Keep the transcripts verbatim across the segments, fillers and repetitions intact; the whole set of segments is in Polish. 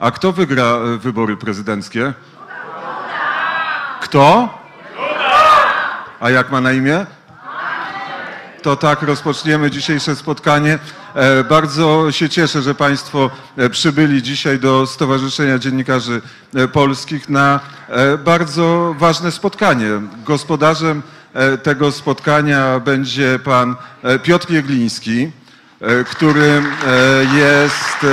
A kto wygra wybory prezydenckie? Kto? A jak ma na imię? To tak, rozpoczniemy dzisiejsze spotkanie. Bardzo się cieszę, że Państwo przybyli dzisiaj do Stowarzyszenia Dziennikarzy Polskich na bardzo ważne spotkanie. Gospodarzem tego spotkania będzie pan Piotr Jegliński, który jest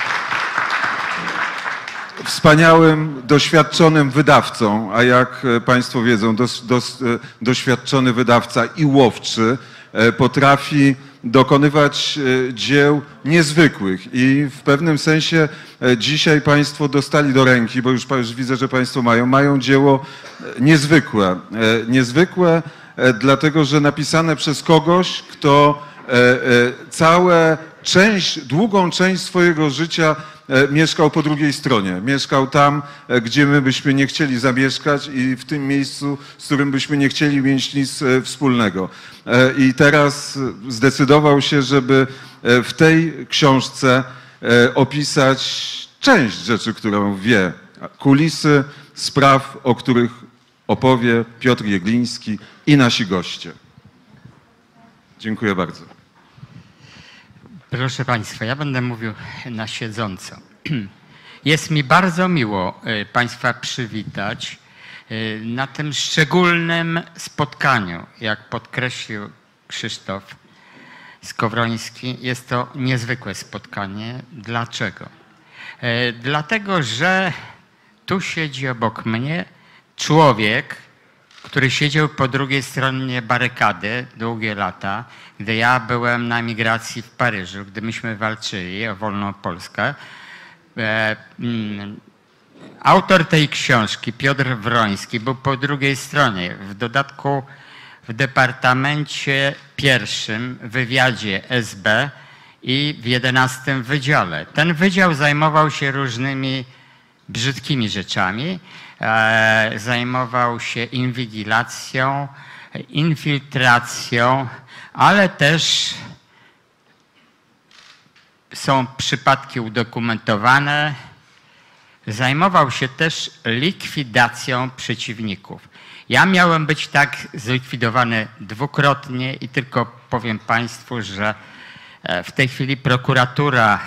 wspaniałym, doświadczonym wydawcą, a jak Państwo wiedzą, dos, dos, doświadczony wydawca i łowczy potrafi dokonywać dzieł niezwykłych i w pewnym sensie dzisiaj Państwo dostali do ręki, bo już, już widzę, że Państwo mają, mają dzieło niezwykłe. Niezwykłe dlatego, że napisane przez kogoś, kto całe część, długą część swojego życia mieszkał po drugiej stronie. Mieszkał tam, gdzie my byśmy nie chcieli zamieszkać i w tym miejscu, z którym byśmy nie chcieli mieć nic wspólnego. I teraz zdecydował się, żeby w tej książce opisać część rzeczy, którą wie. Kulisy spraw, o których opowie Piotr Jegliński i nasi goście. Dziękuję bardzo. Proszę Państwa, ja będę mówił na siedząco. Jest mi bardzo miło Państwa przywitać na tym szczególnym spotkaniu. Jak podkreślił Krzysztof Skowroński, jest to niezwykłe spotkanie. Dlaczego? Dlatego, że tu siedzi obok mnie człowiek, który siedział po drugiej stronie barykady długie lata, gdy ja byłem na emigracji w Paryżu, gdy myśmy walczyli o wolną Polskę. Autor tej książki, Piotr Wroński, był po drugiej stronie. W dodatku w Departamencie Pierwszym, w wywiadzie S B i w jedenastym Wydziale. Ten wydział zajmował się różnymi brzydkimi rzeczami. Zajmował się inwigilacją, infiltracją, ale też są przypadki udokumentowane. Zajmował się też likwidacją przeciwników. Ja miałem być tak zlikwidowany dwukrotnie i tylko powiem Państwu, że w tej chwili prokuratura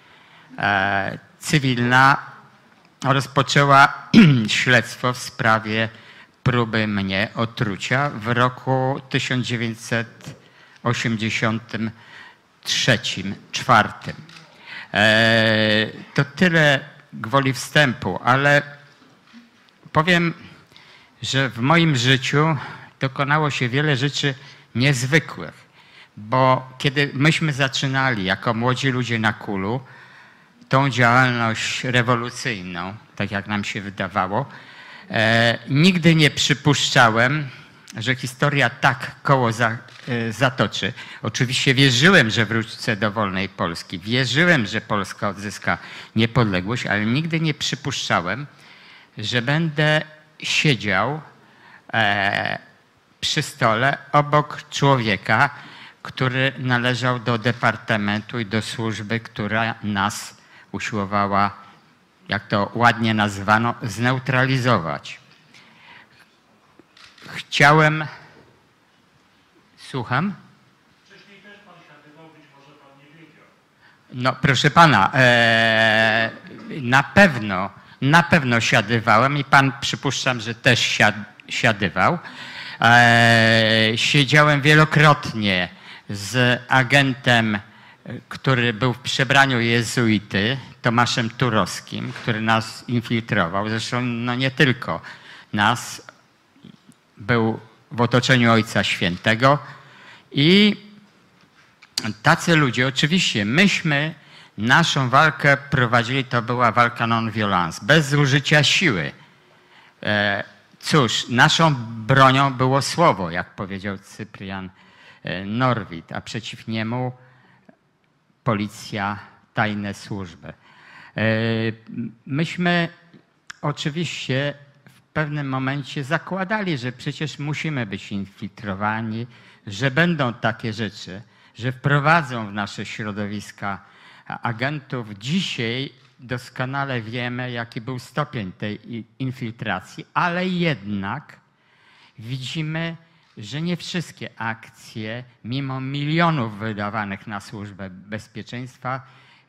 cywilna rozpoczęła śledztwo w sprawie próby mnie otrucia w roku tysiąc dziewięćset osiemdziesiątym trzecim czwartym. To tyle gwoli wstępu, ale powiem, że w moim życiu dokonało się wiele rzeczy niezwykłych, bo kiedy myśmy zaczynali jako młodzi ludzie na Kulu tą działalność rewolucyjną, tak jak nam się wydawało, e, nigdy nie przypuszczałem, że historia tak koło za, e, zatoczy. Oczywiście wierzyłem, że wrócę do wolnej Polski. Wierzyłem, że Polska odzyska niepodległość, ale nigdy nie przypuszczałem, że będę siedział e, przy stole obok człowieka, który należał do departamentu i do służby, która nas usiłowała, jak to ładnie nazwano, zneutralizować. Chciałem... Słucham? Wcześniej też pan siadywał, być może pan nie wiedział. No proszę pana, e, na pewno, na pewno siadywałem i pan przypuszczam, że też siad, siadywał. E, siedziałem wielokrotnie z agentem, który był w przebraniu jezuity, Tomaszem Turowskim, który nas infiltrował. Zresztą no nie tylko nas, był w otoczeniu Ojca Świętego. I tacy ludzie, oczywiście myśmy naszą walkę prowadzili, to była walka non-violence, bez użycia siły. Cóż, naszą bronią było słowo, jak powiedział Cyprian Norwid, a przeciw niemu policja, tajne służby. Myśmy oczywiście w pewnym momencie zakładali, że przecież musimy być infiltrowani, że będą takie rzeczy, że wprowadzą w nasze środowiska agentów. Dzisiaj doskonale wiemy, jaki był stopień tej infiltracji, ale jednak widzimy, że nie wszystkie akcje, mimo milionów wydawanych na służbę bezpieczeństwa,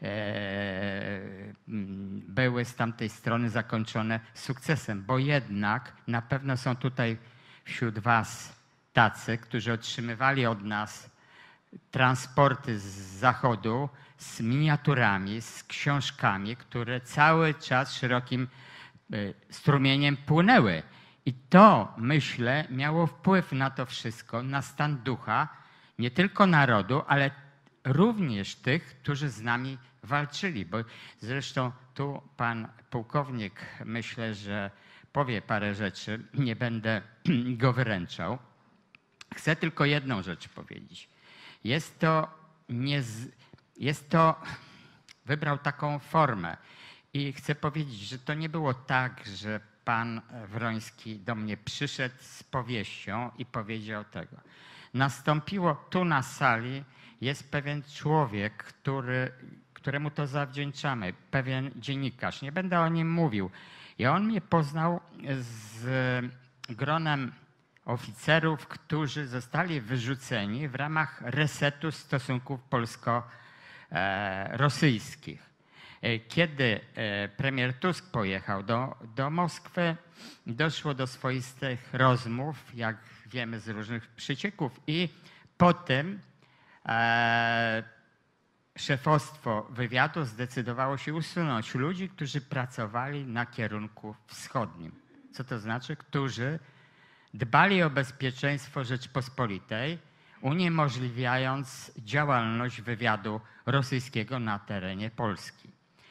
były z tamtej strony zakończone sukcesem, bo jednak na pewno są tutaj wśród was tacy, którzy otrzymywali od nas transporty z zachodu z miniaturami, z książkami, które cały czas szerokim strumieniem płynęły. I to, myślę, miało wpływ na to wszystko, na stan ducha nie tylko narodu, ale również tych, którzy z nami walczyli. Bo zresztą tu pan pułkownik, myślę, że powie parę rzeczy, nie będę go wyręczał. Chcę tylko jedną rzecz powiedzieć. Jest to, nie z, jest to, wybrał taką formę i chcę powiedzieć, że to nie było tak, że pan Wroński do mnie przyszedł z powieścią i powiedział tego. Nastąpiło tu na sali, jest pewien człowiek, który, któremu to zawdzięczamy, pewien dziennikarz, nie będę o nim mówił. I on mnie poznał z gronem oficerów, którzy zostali wyrzuceni w ramach resetu stosunków polsko-rosyjskich. Kiedy premier Tusk pojechał do, do Moskwy, doszło do swoistych rozmów, jak wiemy z różnych przycieków, i potem e, szefostwo wywiadu zdecydowało się usunąć ludzi, którzy pracowali na kierunku wschodnim. Co to znaczy? Którzy dbali o bezpieczeństwo Rzeczpospolitej, uniemożliwiając działalność wywiadu rosyjskiego na terenie Polski.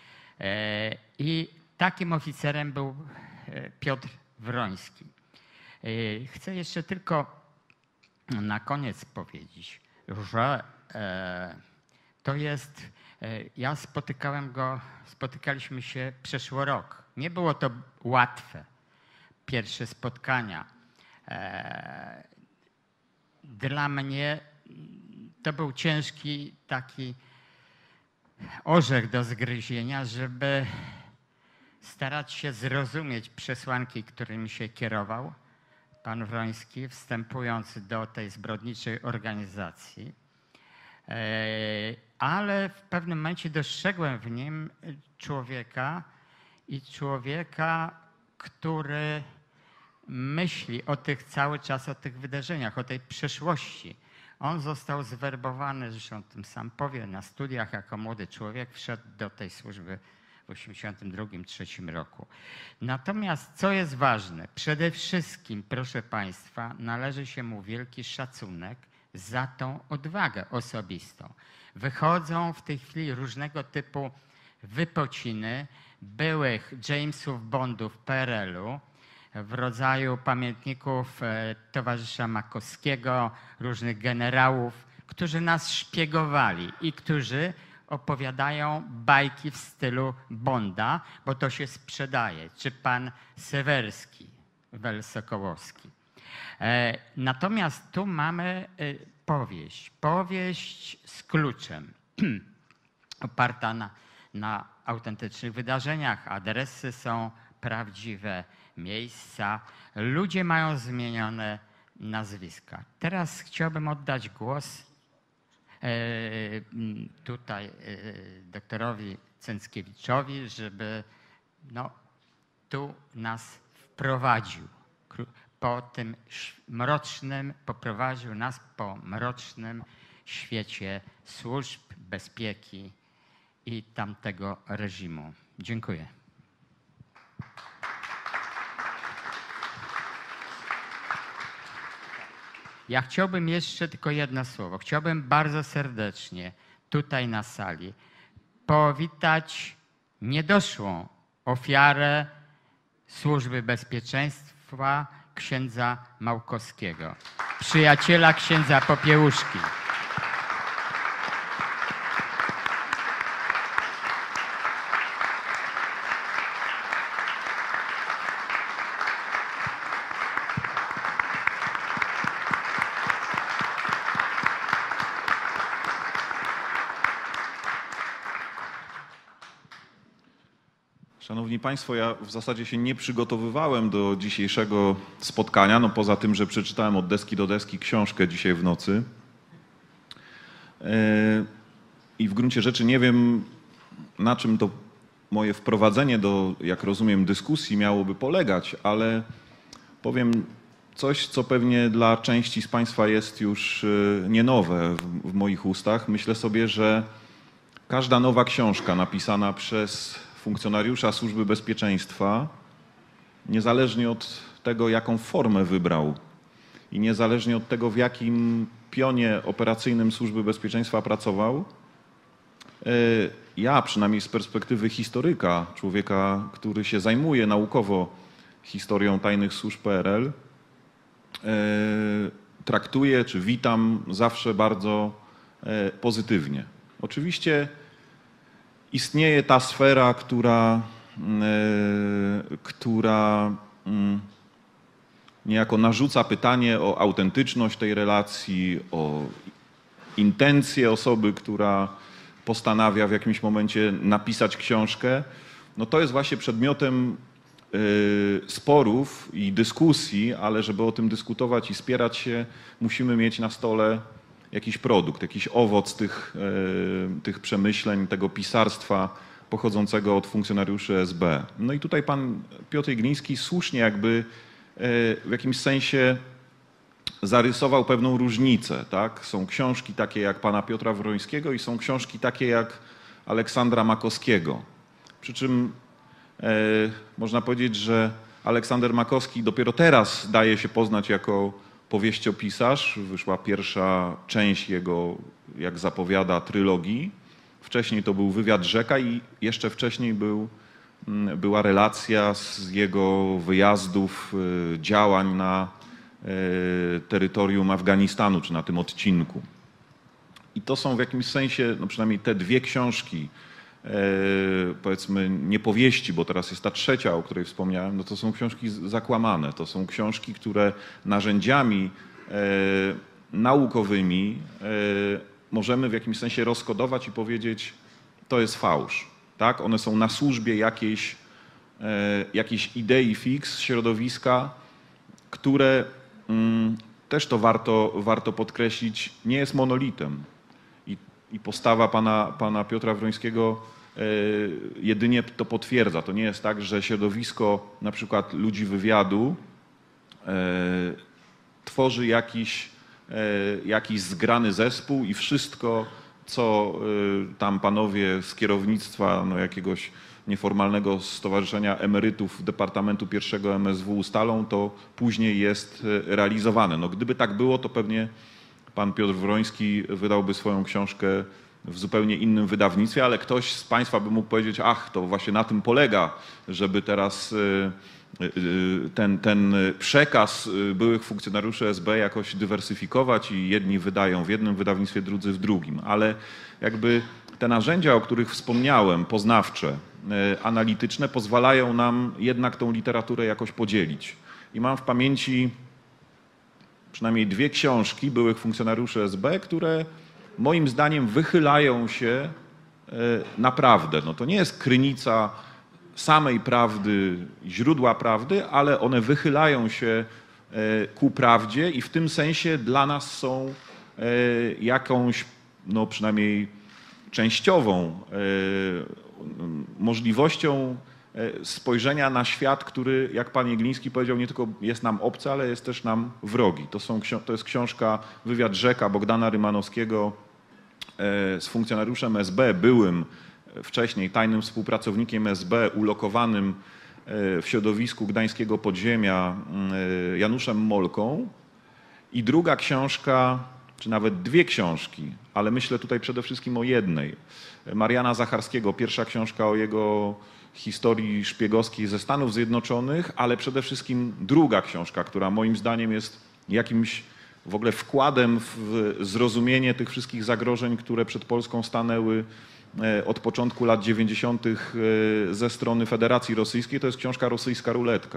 I takim oficerem był Piotr Wroński. Chcę jeszcze tylko na koniec powiedzieć, że to jest, ja spotykałem go, spotykaliśmy się przeszły rok. Nie było to łatwe, pierwsze spotkania. Dla mnie to był ciężki taki orzech do zgryzienia, żeby starać się zrozumieć przesłanki, którymi się kierował pan Wroński, wstępując do tej zbrodniczej organizacji. Ale w pewnym momencie dostrzegłem w nim człowieka i człowieka, który myśli o tych cały czas, o tych wydarzeniach, o tej przeszłości. On został zwerbowany, zresztą o tym sam powie, na studiach jako młody człowiek, wszedł do tej służby w osiemdziesiątym drugim trzecim roku. Natomiast co jest ważne? Przede wszystkim, proszę państwa, należy się mu wielki szacunek za tą odwagę osobistą. Wychodzą w tej chwili różnego typu wypociny byłych Jamesów Bondów P R L-u, w rodzaju pamiętników towarzysza Makowskiego, różnych generałów, którzy nas szpiegowali i którzy opowiadają bajki w stylu Bonda, bo to się sprzedaje. Czy pan Sewerski, Wel-Sokołowski. Natomiast tu mamy powieść. Powieść z kluczem, oparta na, na autentycznych wydarzeniach. Adresy są prawdziwe, miejsca, ludzie mają zmienione nazwiska. Teraz chciałbym oddać głos e, tutaj e, doktorowi Cęckiewiczowi, żeby no, tu nas wprowadził po tym mrocznym, poprowadził nas po mrocznym świecie służb bezpieki i tamtego reżimu. Dziękuję. Ja chciałbym jeszcze tylko jedno słowo. Chciałbym bardzo serdecznie tutaj na sali powitać niedoszłą ofiarę Służby Bezpieczeństwa księdza Małkowskiego, przyjaciela księdza Popiełuszki. Szanowni Państwo, ja w zasadzie się nie przygotowywałem do dzisiejszego spotkania, no poza tym, że przeczytałem od deski do deski książkę dzisiaj w nocy. I w gruncie rzeczy nie wiem, na czym to moje wprowadzenie do, jak rozumiem, dyskusji miałoby polegać, ale powiem coś, co pewnie dla części z Państwa jest już nie nowe w, w moich ustach. Myślę sobie, że każda nowa książka napisana przez funkcjonariusza Służby Bezpieczeństwa, niezależnie od tego, jaką formę wybrał i niezależnie od tego, w jakim pionie operacyjnym Służby Bezpieczeństwa pracował, ja przynajmniej z perspektywy historyka, człowieka, który się zajmuje naukowo historią tajnych służb P R L, traktuję czy witam zawsze bardzo pozytywnie. Oczywiście istnieje ta sfera, która, która niejako narzuca pytanie o autentyczność tej relacji, o intencje osoby, która postanawia w jakimś momencie napisać książkę. No to jest właśnie przedmiotem sporów i dyskusji, ale żeby o tym dyskutować i spierać się, musimy mieć na stole jakiś produkt, jakiś owoc tych, tych przemyśleń, tego pisarstwa pochodzącego od funkcjonariuszy S B. No i tutaj pan Piotr Igliński słusznie jakby w jakimś sensie zarysował pewną różnicę. Tak? Są książki takie jak pana Piotra Wrońskiego i są książki takie jak Aleksandra Makowskiego. Przy czym e, można powiedzieć, że Aleksander Makowski dopiero teraz daje się poznać jako powieściopisarz. Wyszła pierwsza część jego, jak zapowiada, trylogii. Wcześniej to był Wywiad Rzeka i jeszcze wcześniej był, była relacja z jego wyjazdów, działań na terytorium Afganistanu, czy na tym odcinku. I to są w jakimś sensie, no przynajmniej te dwie książki, powiedzmy nie powieści, bo teraz jest ta trzecia, o której wspomniałem, no to są książki zakłamane. To są książki, które narzędziami naukowymi możemy w jakimś sensie rozkodować i powiedzieć, to jest fałsz. Tak? One są na służbie jakiejś, jakiejś idei fix, środowiska, które mm, też to warto, warto podkreślić, nie jest monolitem. I, i postawa pana, pana Piotra Wrońskiego e, jedynie to potwierdza. To nie jest tak, że środowisko na przykład ludzi wywiadu e, tworzy jakiś, e, jakiś zgrany zespół i wszystko, co e, tam panowie z kierownictwa no, jakiegoś nieformalnego stowarzyszenia emerytów Departamentu Pierwszego M S W ustalą, to później jest realizowane. No, gdyby tak było, to pewnie pan Piotr Wroński wydałby swoją książkę w zupełnie innym wydawnictwie, ale ktoś z Państwa by mógł powiedzieć, ach, to właśnie na tym polega, żeby teraz ten, ten przekaz byłych funkcjonariuszy S B jakoś dywersyfikować i jedni wydają w jednym wydawnictwie, drudzy w drugim. Ale jakby te narzędzia, o których wspomniałem, poznawcze, analityczne, pozwalają nam jednak tą literaturę jakoś podzielić. I mam w pamięci przynajmniej dwie książki byłych funkcjonariuszy S B, które moim zdaniem wychylają się naprawdę. No to nie jest krynica samej prawdy, źródła prawdy, ale one wychylają się ku prawdzie i w tym sensie dla nas są jakąś, no przynajmniej częściową możliwością spojrzenia na świat, który, jak pan Jegliński powiedział, nie tylko jest nam obcy, ale jest też nam wrogi. To, są, to jest książka Wywiad Rzeka Bogdana Rymanowskiego z funkcjonariuszem S B, byłym wcześniej tajnym współpracownikiem S B, ulokowanym w środowisku gdańskiego podziemia Januszem Molką. I druga książka, czy nawet dwie książki, ale myślę tutaj przede wszystkim o jednej. Mariana Zacharskiego, pierwsza książka o jego historii szpiegowskiej ze Stanów Zjednoczonych, ale przede wszystkim druga książka, która moim zdaniem jest jakimś w ogóle wkładem w zrozumienie tych wszystkich zagrożeń, które przed Polską stanęły od początku lat dziewięćdziesiątych ze strony Federacji Rosyjskiej. To jest książka Rosyjska ruletka.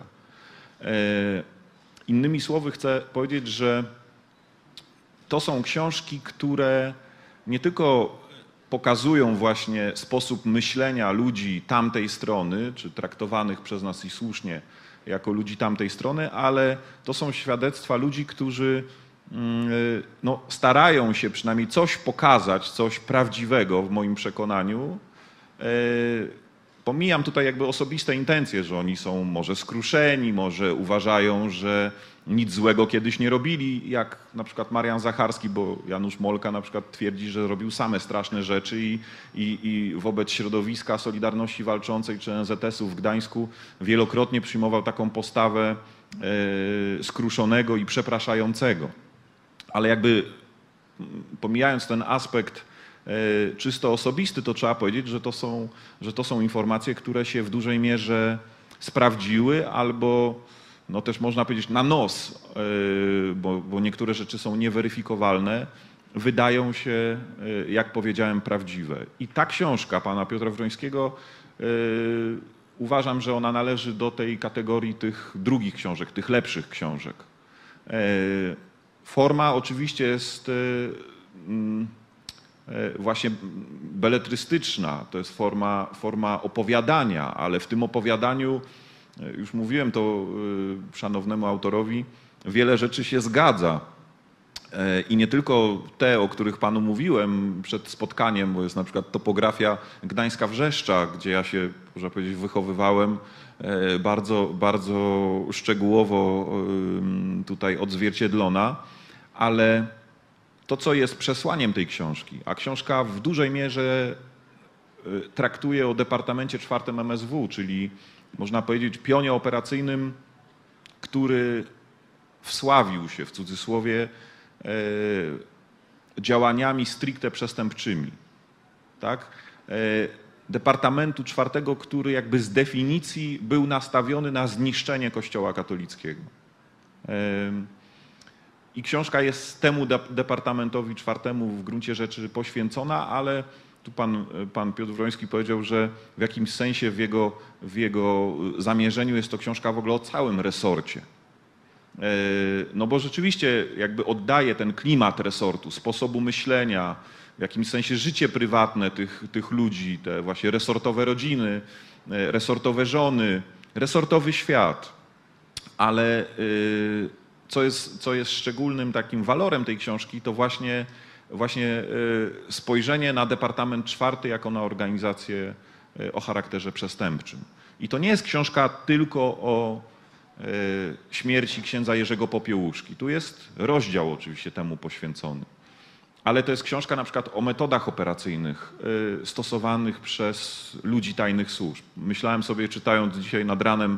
Innymi słowy chcę powiedzieć, że to są książki, które nie tylko pokazują właśnie sposób myślenia ludzi tamtej strony, czy traktowanych przez nas i słusznie jako ludzi tamtej strony, ale to są świadectwa ludzi, którzy no, starają się przynajmniej coś pokazać, coś prawdziwego w moim przekonaniu. Pomijam tutaj jakby osobiste intencje, że oni są może skruszeni, może uważają, że nic złego kiedyś nie robili, jak na przykład Marian Zacharski, bo Janusz Molka na przykład twierdzi, że robił same straszne rzeczy i, i, i wobec środowiska Solidarności Walczącej czy N Z S-u w Gdańsku wielokrotnie przyjmował taką postawę e, skruszonego i przepraszającego. Ale jakby pomijając ten aspekt czysto osobisty, to trzeba powiedzieć, że to są, że to są informacje, które się w dużej mierze sprawdziły albo no też można powiedzieć na nos, bo, bo niektóre rzeczy są nieweryfikowalne, wydają się, jak powiedziałem, prawdziwe. I ta książka pana Piotra Wrońskiego, uważam, że ona należy do tej kategorii tych drugich książek, tych lepszych książek. Forma oczywiście jest właśnie beletrystyczna, to jest forma, forma opowiadania, ale w tym opowiadaniu, już mówiłem to szanownemu autorowi, wiele rzeczy się zgadza. I nie tylko te, o których panu mówiłem przed spotkaniem, bo jest na przykład topografia Gdańska Wrzeszcza, gdzie ja się, można powiedzieć, wychowywałem, bardzo, bardzo szczegółowo tutaj odzwierciedlona, ale to, co jest przesłaniem tej książki, a książka w dużej mierze traktuje o Departamencie czwartym M S W, czyli można powiedzieć pionie operacyjnym, który wsławił się w cudzysłowie działaniami stricte przestępczymi. Tak? Departamentu czwartego, który jakby z definicji był nastawiony na zniszczenie Kościoła katolickiego. I książka jest temu Departamentowi czwartemu w gruncie rzeczy poświęcona, ale tu pan, pan Piotr Wroński powiedział, że w jakimś sensie w jego, w jego zamierzeniu jest to książka w ogóle o całym resorcie. No bo rzeczywiście jakby oddaje ten klimat resortu, sposobu myślenia, w jakimś sensie życie prywatne tych, tych ludzi, te właśnie resortowe rodziny, resortowe żony, resortowy świat. Ale co jest, co jest szczególnym takim walorem tej książki, to właśnie, właśnie spojrzenie na Departament czwarty jako na organizację o charakterze przestępczym. I to nie jest książka tylko o śmierci księdza Jerzego Popiełuszki. Tu jest rozdział oczywiście temu poświęcony. Ale to jest książka na przykład o metodach operacyjnych stosowanych przez ludzi tajnych służb. Myślałem sobie, czytając dzisiaj nad ranem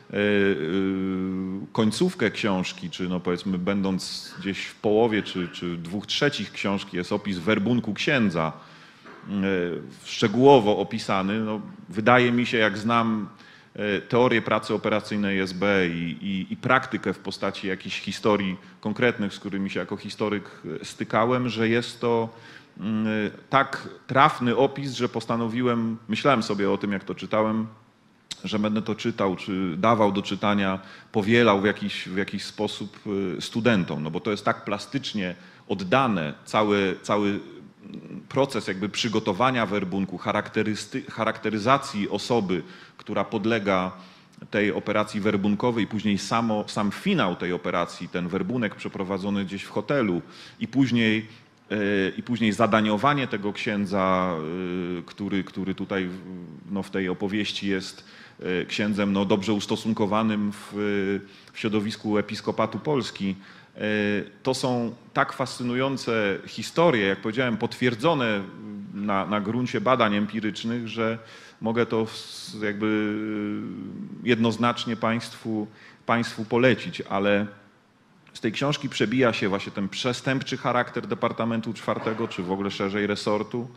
końcówkę książki, czy no powiedzmy będąc gdzieś w połowie, czy, czy dwóch trzecich książki jest opis werbunku księdza, szczegółowo opisany. No, wydaje mi się, jak znam teorię pracy operacyjnej S B i, i, i praktykę w postaci jakichś historii konkretnych, z którymi się jako historyk stykałem, że jest to tak trafny opis, że postanowiłem, myślałem sobie o tym, jak to czytałem, że będę to czytał, czy dawał do czytania, powielał w jakiś, w jakiś sposób studentom, no bo to jest tak plastycznie oddane, cały, cały proces jakby przygotowania werbunku, charakteryzacji osoby, która podlega tej operacji werbunkowej, później samo, sam finał tej operacji, ten werbunek przeprowadzony gdzieś w hotelu i później, i później zadaniowanie tego księdza, który, który tutaj no, w tej opowieści jest księdzem no, dobrze ustosunkowanym w, w środowisku Episkopatu Polski. To są tak fascynujące historie, jak powiedziałem, potwierdzone na, na gruncie badań empirycznych, że mogę to jakby jednoznacznie Państwu, Państwu polecić, ale z tej książki przebija się właśnie ten przestępczy charakter Departamentu czwartego, czy w ogóle szerzej resortu.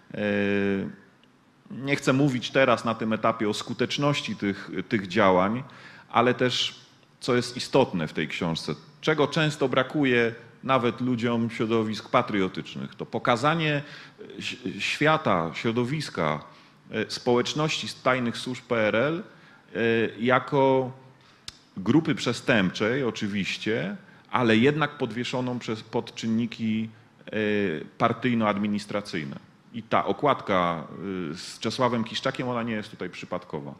Nie chcę mówić teraz na tym etapie o skuteczności tych, tych działań, ale też, co jest istotne w tej książce, czego często brakuje nawet ludziom środowisk patriotycznych, to pokazanie świata, środowiska, społeczności z tajnych służb P R L jako grupy przestępczej oczywiście, ale jednak podwieszoną przez, pod czynniki partyjno-administracyjne. I ta okładka z Czesławem Kiszczakiem, ona nie jest tutaj przypadkowa.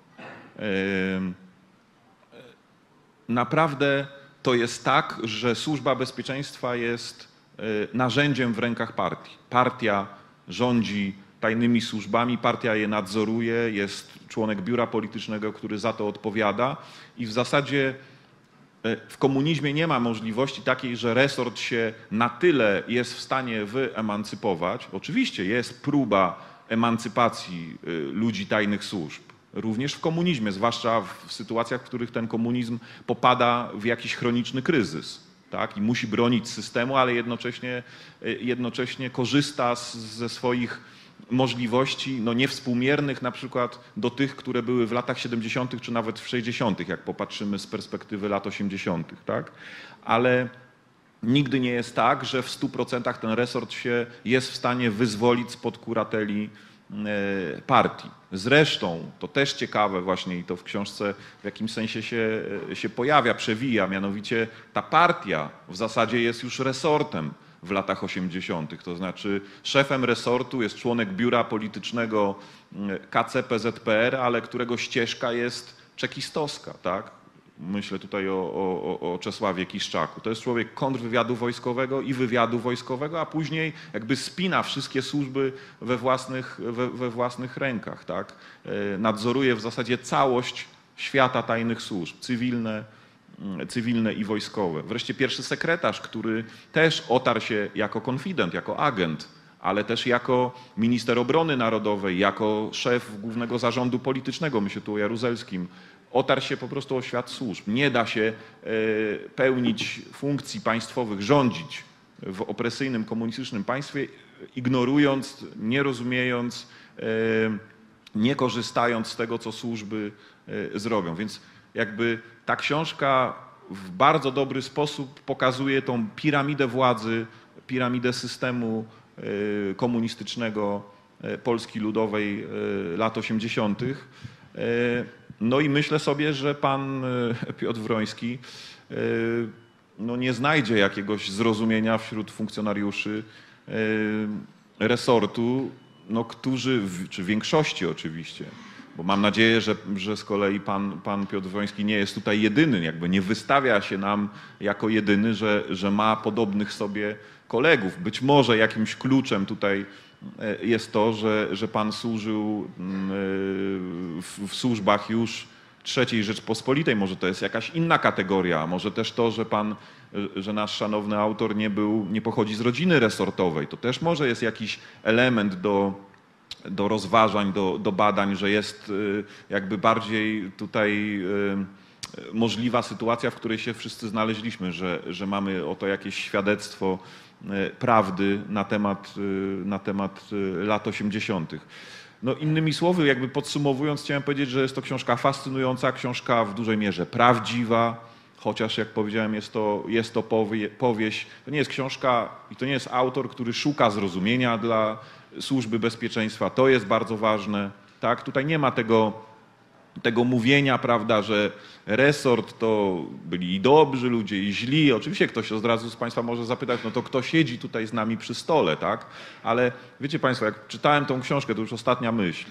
Naprawdę to jest tak, że Służba Bezpieczeństwa jest narzędziem w rękach partii. Partia rządzi tajnymi służbami, partia je nadzoruje, jest członek biura politycznego, który za to odpowiada i w zasadzie w komunizmie nie ma możliwości takiej, że resort się na tyle jest w stanie wyemancypować. Oczywiście jest próba emancypacji ludzi tajnych służb. Również w komunizmie, zwłaszcza w sytuacjach, w których ten komunizm popada w jakiś chroniczny kryzys, tak? I musi bronić systemu, ale jednocześnie, jednocześnie korzysta z, ze swoich możliwości no, niewspółmiernych na przykład do tych, które były w latach siedemdziesiątych czy nawet w sześćdziesiątych, jak popatrzymy z perspektywy lat osiemdziesiątych. Tak? Ale nigdy nie jest tak, że w stu procentach ten resort się jest w stanie wyzwolić spod kurateli partii. Zresztą, to też ciekawe właśnie i to w książce w jakimś sensie się, się pojawia, przewija, mianowicie ta partia w zasadzie jest już resortem w latach osiemdziesiątych. To znaczy szefem resortu jest członek biura politycznego K C P Z P R, ale którego ścieżka jest czekistowska, tak? Myślę tutaj o, o, o Czesławie Kiszczaku. To jest człowiek kontrwywiadu wojskowego i wywiadu wojskowego, a później jakby spina wszystkie służby we własnych, we, we własnych rękach. Tak? Nadzoruje w zasadzie całość świata tajnych służb, cywilne, cywilne i wojskowe. Wreszcie pierwszy sekretarz, który też otarł się jako konfident, jako agent, ale też jako minister obrony narodowej, jako szef Głównego Zarządu Politycznego, myślę tu o Jaruzelskim, otarł się po prostu o świat służb. Nie da się pełnić funkcji państwowych, rządzić w opresyjnym, komunistycznym państwie, ignorując, nie rozumiejąc, nie korzystając z tego, co służby zrobią. Więc jakby ta książka w bardzo dobry sposób pokazuje tą piramidę władzy, piramidę systemu komunistycznego Polski Ludowej lat osiemdziesiątych. No i myślę sobie, że pan Piotr Wroński no nie znajdzie jakiegoś zrozumienia wśród funkcjonariuszy resortu, no którzy, czy większości oczywiście, bo mam nadzieję, że, że z kolei pan, pan Piotr Wroński nie jest tutaj jedyny, jakby nie wystawia się nam jako jedyny, że, że ma podobnych sobie kolegów. Być może jakimś kluczem tutaj jest to, że, że pan służył w, w służbach już trzeciej Rzeczpospolitej. Może to jest jakaś inna kategoria, może też to, że pan, że nasz szanowny autor nie był, nie pochodzi z rodziny resortowej. To też może jest jakiś element do, do rozważań, do, do badań, że jest jakby bardziej tutaj możliwa sytuacja, w której się wszyscy znaleźliśmy, że, że mamy oto jakieś świadectwo prawdy na temat, na temat lat osiemdziesiątych. No innymi słowy, jakby podsumowując, chciałem powiedzieć, że jest to książka fascynująca, książka w dużej mierze prawdziwa, chociaż jak powiedziałem, jest to, jest to powie, powieść. To nie jest książka i to nie jest autor, który szuka zrozumienia dla służby bezpieczeństwa. To jest bardzo ważne. Tak? Tutaj nie ma tego, tego mówienia, prawda, że resort to byli i dobrzy ludzie, i źli. Oczywiście ktoś od razu z państwa może zapytać, no to kto siedzi tutaj z nami przy stole, tak? Ale wiecie państwo, jak czytałem tą książkę, to już ostatnia myśl,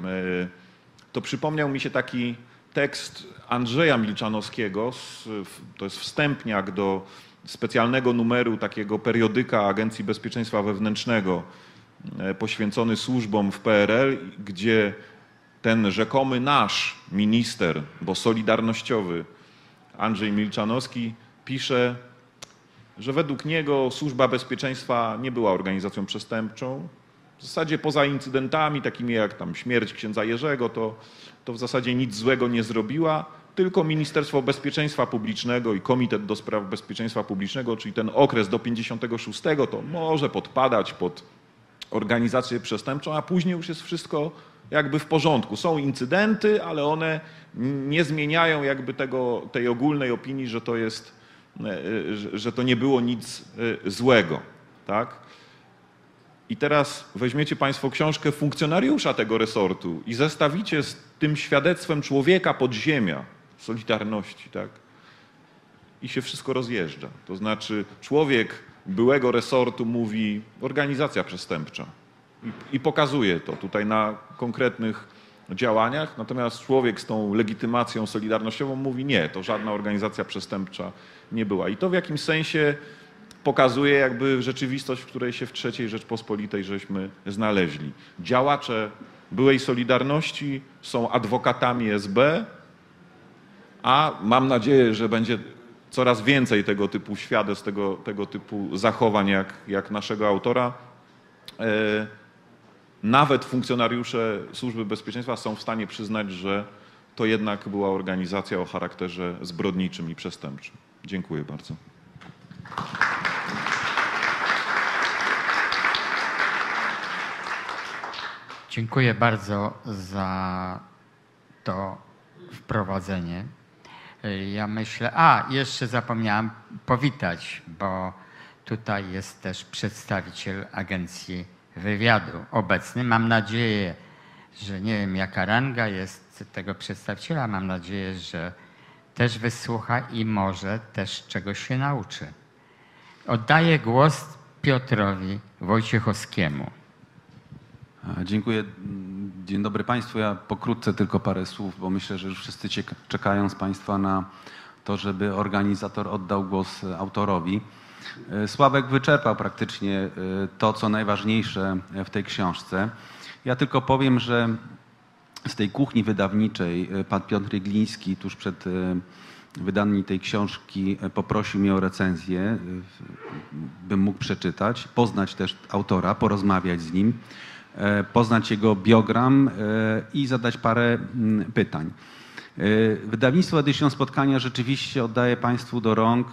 to przypomniał mi się taki tekst Andrzeja Milczanowskiego, to jest wstępniak do specjalnego numeru takiego periodyka Agencji Bezpieczeństwa Wewnętrznego poświęcony służbom w P R L, gdzie ten rzekomy nasz minister, bo solidarnościowy, Andrzej Milczanowski pisze, że według niego Służba Bezpieczeństwa nie była organizacją przestępczą. W zasadzie poza incydentami takimi jak tam śmierć księdza Jerzego, to, to w zasadzie nic złego nie zrobiła, tylko Ministerstwo Bezpieczeństwa Publicznego i Komitet do Spraw Bezpieczeństwa Publicznego, czyli ten okres do pięćdziesiątego szóstego, to może podpadać pod organizację przestępczą, a później już jest wszystko jakby w porządku. Są incydenty, ale one nie zmieniają jakby tego, tej ogólnej opinii, że to jest, że to nie było nic złego. Tak? I teraz weźmiecie państwo książkę funkcjonariusza tego resortu i zestawicie z tym świadectwem człowieka podziemia, Solidarności, tak? I się wszystko rozjeżdża. To znaczy człowiek byłego resortu mówi organizacja przestępcza. i, i pokazuje to tutaj na konkretnych działaniach, natomiast człowiek z tą legitymacją solidarnościową mówi nie, to żadna organizacja przestępcza nie była. I to w jakimś sensie pokazuje jakby rzeczywistość, w której się w trzeciej Rzeczpospolitej żeśmy znaleźli. Działacze byłej Solidarności są adwokatami S B, a mam nadzieję, że będzie coraz więcej tego typu świadectw, tego, tego typu zachowań jak, jak naszego autora. E, nawet funkcjonariusze Służby Bezpieczeństwa są w stanie przyznać, że to jednak była organizacja o charakterze zbrodniczym i przestępczym. Dziękuję bardzo. Dziękuję bardzo za to wprowadzenie. Ja myślę, a jeszcze zapomniałem powitać, bo tutaj jest też przedstawiciel Agencji Wywiadu obecny. Mam nadzieję, że nie wiem jaka ranga jest tego przedstawiciela, mam nadzieję, że też wysłucha i może też czegoś się nauczy. Oddaję głos Piotrowi Wojciechowskiemu. Dziękuję. Dzień dobry Państwu. Ja pokrótce tylko parę słów, bo myślę, że już wszyscy czekają z Państwa na to, żeby organizator oddał głos autorowi. Sławek wyczerpał praktycznie to, co najważniejsze w tej książce. Ja tylko powiem, że z tej kuchni wydawniczej pan Piotr Rygliński tuż przed wydaniem tej książki poprosił mnie o recenzję, bym mógł przeczytać, poznać też autora, porozmawiać z nim, poznać jego biogram i zadać parę pytań. Wydawnictwo Edycją Spotkania rzeczywiście oddaje Państwu do rąk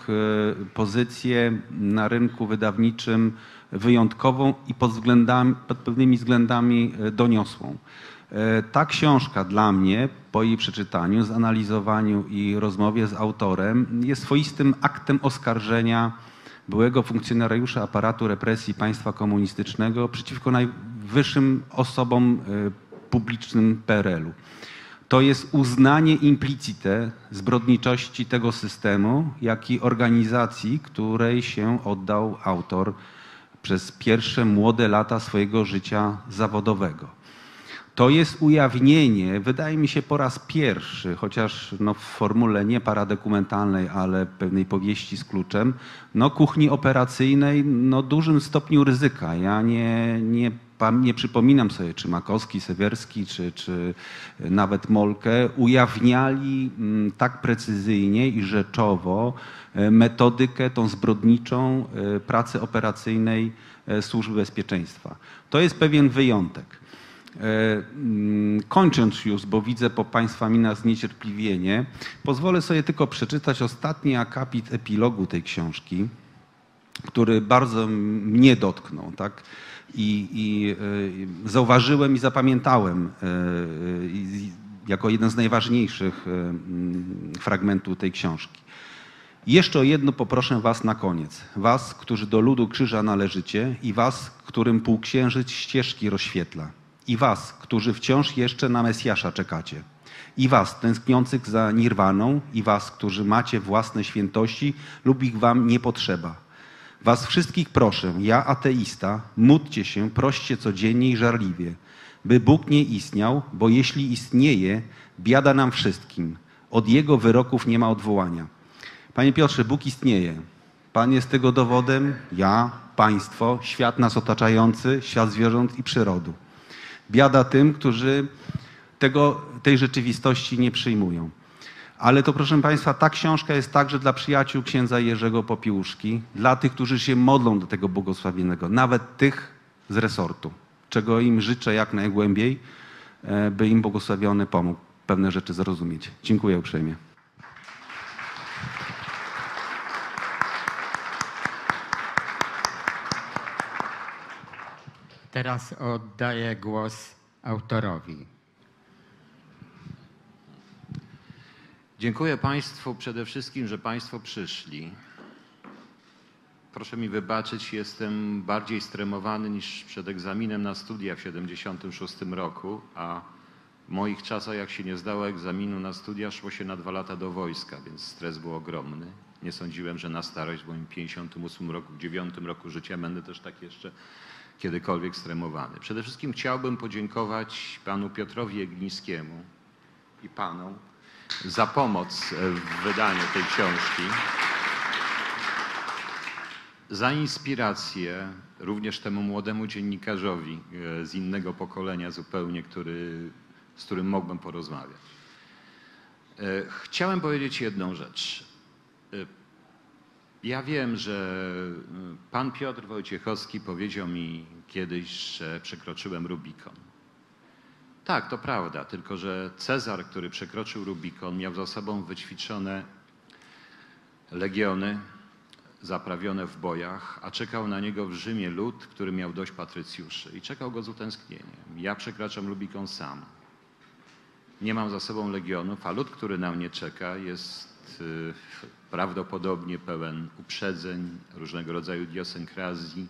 pozycję na rynku wydawniczym wyjątkową i pod, względami, pod pewnymi względami doniosłą. Ta książka dla mnie, po jej przeczytaniu, zanalizowaniu i rozmowie z autorem, jest swoistym aktem oskarżenia byłego funkcjonariusza aparatu represji państwa komunistycznego przeciwko najwyższym osobom publicznym P R L-u. To jest uznanie implicite zbrodniczości tego systemu, jak i organizacji, której się oddał autor przez pierwsze młode lata swojego życia zawodowego. To jest ujawnienie, wydaje mi się po raz pierwszy, chociaż no w formule nie paradokumentalnej, ale pewnej powieści z kluczem, no kuchni operacyjnej, no dużym stopniu ryzyka. Ja nie, nie, nie przypominam sobie, czy Makowski, Sewerski, czy, czy nawet Molke ujawniali tak precyzyjnie i rzeczowo metodykę tą zbrodniczą pracy operacyjnej Służby Bezpieczeństwa. To jest pewien wyjątek. Kończąc już, bo widzę po Państwa minach zniecierpliwienie, pozwolę sobie tylko przeczytać ostatni akapit epilogu tej książki, który bardzo mnie dotknął, tak? I, i y, zauważyłem i zapamiętałem y, y, jako jeden z najważniejszych y, fragmentów tej książki. Jeszcze o jedno poproszę was na koniec. Was, którzy do ludu krzyża należycie i was, którym półksiężyc ścieżki rozświetla. I was, którzy wciąż jeszcze na Mesjasza czekacie. I was, tęskniących za nirwaną, i was, którzy macie własne świętości lub ich wam nie potrzeba. Was wszystkich proszę, ja ateista, módlcie się, proście codziennie i żarliwie, by Bóg nie istniał, bo jeśli istnieje, biada nam wszystkim. Od Jego wyroków nie ma odwołania. Panie Piotrze, Bóg istnieje. Pan jest tego dowodem, ja, państwo, świat nas otaczający, świat zwierząt i przyrody. Biada tym, którzy tego, tej rzeczywistości nie przyjmują. Ale to, proszę Państwa, ta książka jest także dla przyjaciół księdza Jerzego Popiełuszki, dla tych, którzy się modlą do tego błogosławionego, nawet tych z resortu, czego im życzę jak najgłębiej, by im błogosławiony pomógł pewne rzeczy zrozumieć. Dziękuję uprzejmie. Teraz oddaję głos autorowi. Dziękuję Państwu przede wszystkim, że Państwo przyszli. Proszę mi wybaczyć, jestem bardziej stremowany niż przed egzaminem na studia w siedemdziesiątym szóstym roku, a w moich czasach, jak się nie zdało egzaminu na studia, szło się na dwa lata do wojska, więc stres był ogromny. Nie sądziłem, że na starość w moim pięćdziesiątym ósmym roku, w dziewiątym roku życia będę też tak jeszcze kiedykolwiek stremowany. Przede wszystkim chciałbym podziękować panu Piotrowi Jeglińskiemu i panom za pomoc w wydaniu tej książki, za inspirację również temu młodemu dziennikarzowi z innego pokolenia zupełnie, który, z którym mógłbym porozmawiać. Chciałem powiedzieć jedną rzecz. Ja wiem, że pan Piotr Wojciechowski powiedział mi kiedyś, że przekroczyłem Rubikon. Tak, to prawda, tylko że Cezar, który przekroczył Rubikon, miał za sobą wyćwiczone legiony, zaprawione w bojach, a czekał na niego w Rzymie lud, który miał dość patrycjuszy i czekał go z utęsknieniem. Ja przekraczam Rubikon sam. Nie mam za sobą legionów, a lud, który na mnie czeka, jest y, prawdopodobnie pełen uprzedzeń, różnego rodzaju idiosynkrazji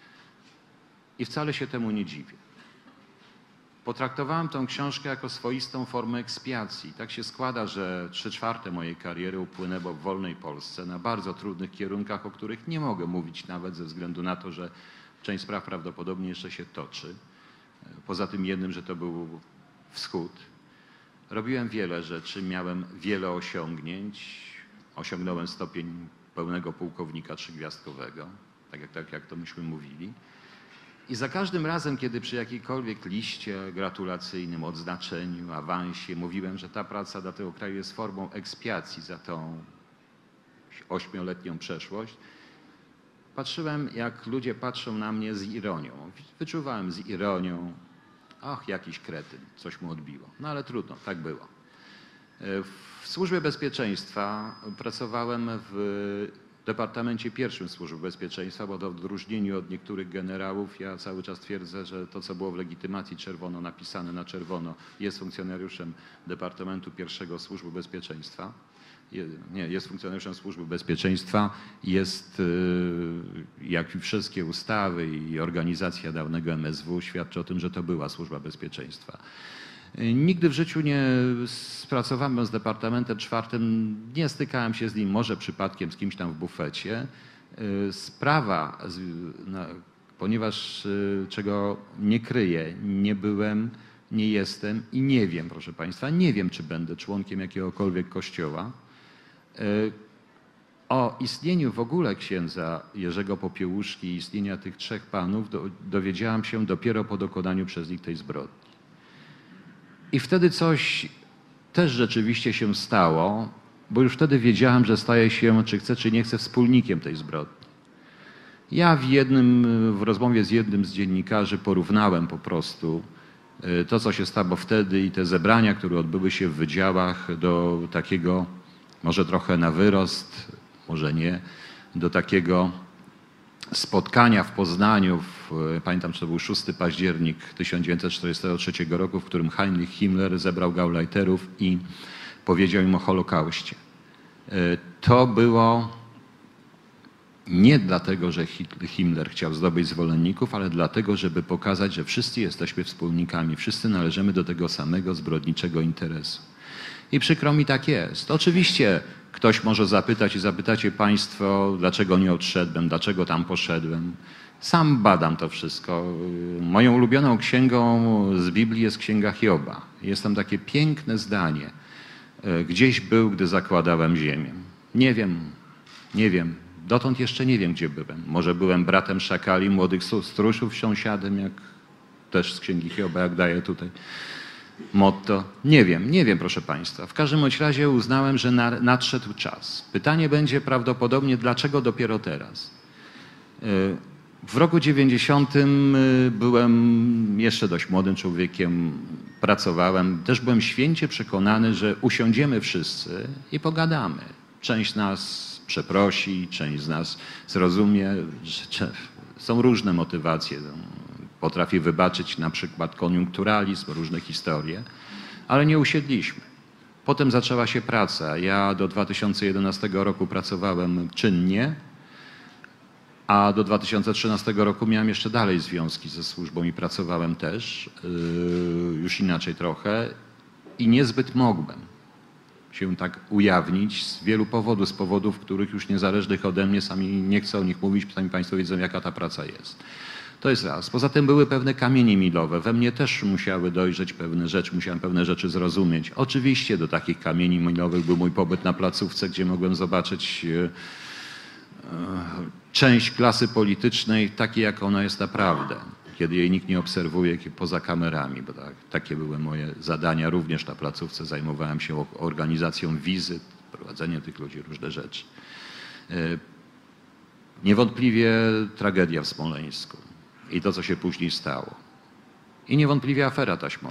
i wcale się temu nie dziwię. Potraktowałem tę książkę jako swoistą formę ekspiacji. Tak się składa, że trzy czwarte mojej kariery upłynęło w wolnej Polsce na bardzo trudnych kierunkach, o których nie mogę mówić nawet ze względu na to, że część spraw prawdopodobnie jeszcze się toczy. Poza tym jednym, że to był wschód. Robiłem wiele rzeczy, miałem wiele osiągnięć. Osiągnąłem stopień pełnego pułkownika trzygwiazdkowego, tak jak, tak jak to myśmy mówili. I za każdym razem, kiedy przy jakiejkolwiek liście gratulacyjnym, odznaczeniu, awansie mówiłem, że ta praca dla tego kraju jest formą ekspiacji za tą ośmioletnią przeszłość, patrzyłem, jak ludzie patrzą na mnie z ironią. Wyczuwałem z ironią, ach, jakiś kretyn, coś mu odbiło. No ale trudno, tak było. W Służbie Bezpieczeństwa pracowałem w Departamencie Pierwszym Służby Bezpieczeństwa, bo w odróżnieniu od niektórych generałów ja cały czas twierdzę, że to, co było w legitymacji czerwono napisane na czerwono, jest funkcjonariuszem Departamentu Pierwszego Służby Bezpieczeństwa. Nie, jest funkcjonariuszem Służby Bezpieczeństwa, jest, jak i wszystkie ustawy i organizacja dawnego M S W świadczy o tym, że to była Służba Bezpieczeństwa. Nigdy w życiu nie pracowałem z Departamentem Czwartym, nie stykałem się z nim, może przypadkiem z kimś tam w bufecie. Sprawa, ponieważ czego nie kryję, nie byłem, nie jestem i nie wiem, proszę Państwa, nie wiem, czy będę członkiem jakiegokolwiek kościoła. O istnieniu w ogóle księdza Jerzego Popiełuszki i istnienia tych trzech panów do, dowiedziałam się dopiero po dokonaniu przez nich tej zbrodni. I wtedy coś też rzeczywiście się stało, bo już wtedy wiedziałem, że staję się, czy chcę, czy nie chcę, wspólnikiem tej zbrodni. Ja w jednym, w rozmowie z jednym z dziennikarzy porównałem po prostu to, co się stało wtedy i te zebrania, które odbyły się w wydziałach do takiego, może trochę na wyrost, może nie, do takiego spotkania w Poznaniu, w, pamiętam, czy to był szósty październik tysiąc dziewięćset czterdziestego trzeciego roku, w którym Heinrich Himmler zebrał Gauleiterów i powiedział im o Holokauście. To było nie dlatego, że Himmler chciał zdobyć zwolenników, ale dlatego, żeby pokazać, że wszyscy jesteśmy wspólnikami, wszyscy należymy do tego samego zbrodniczego interesu. I przykro mi, tak jest. Oczywiście ktoś może zapytać i zapytacie Państwo, dlaczego nie odszedłem, dlaczego tam poszedłem. Sam badam to wszystko. Moją ulubioną księgą z Biblii jest Księga Hioba. Jest tam takie piękne zdanie. Gdzieś był, gdy zakładałem ziemię. Nie wiem, nie wiem. Dotąd jeszcze nie wiem, gdzie byłem. Może byłem bratem szakali, młodych struszów, sąsiadem, jak też z Księgi Hioba, jak daję tutaj motto. Nie wiem, nie wiem, proszę Państwa. W każdym bądź razie uznałem, że nadszedł czas. Pytanie będzie prawdopodobnie, dlaczego dopiero teraz? W roku dziewięćdziesiątym byłem jeszcze dość młodym człowiekiem, pracowałem. Też byłem święcie przekonany, że usiądziemy wszyscy i pogadamy. Część z nas przeprosi, część z nas zrozumie, że są różne motywacje. Potrafię wybaczyć na przykład koniunkturalizm, różne historie, ale nie usiedliśmy. Potem zaczęła się praca. Ja do dwa tysiące jedenastego roku pracowałem czynnie, a do dwa tysiące trzynastego roku miałem jeszcze dalej związki ze służbą i pracowałem też, yy, już inaczej trochę i niezbyt mogłem się tak ujawnić z wielu powodów, z powodów, których już niezależnych ode mnie, sami nie chcę o nich mówić, sami Państwo wiedzą, jaka ta praca jest. To jest raz. Poza tym były pewne kamienie milowe. We mnie też musiały dojrzeć pewne rzeczy, musiałem pewne rzeczy zrozumieć. Oczywiście do takich kamieni milowych był mój pobyt na placówce, gdzie mogłem zobaczyć część klasy politycznej takiej, jak ona jest naprawdę, kiedy jej nikt nie obserwuje poza kamerami, bo tak, takie były moje zadania również na placówce. Zajmowałem się organizacją wizyt, prowadzeniem tych ludzi, różne rzeczy. Niewątpliwie tragedia w Smoleńsku i to, co się później stało. I niewątpliwie afera taśmowa.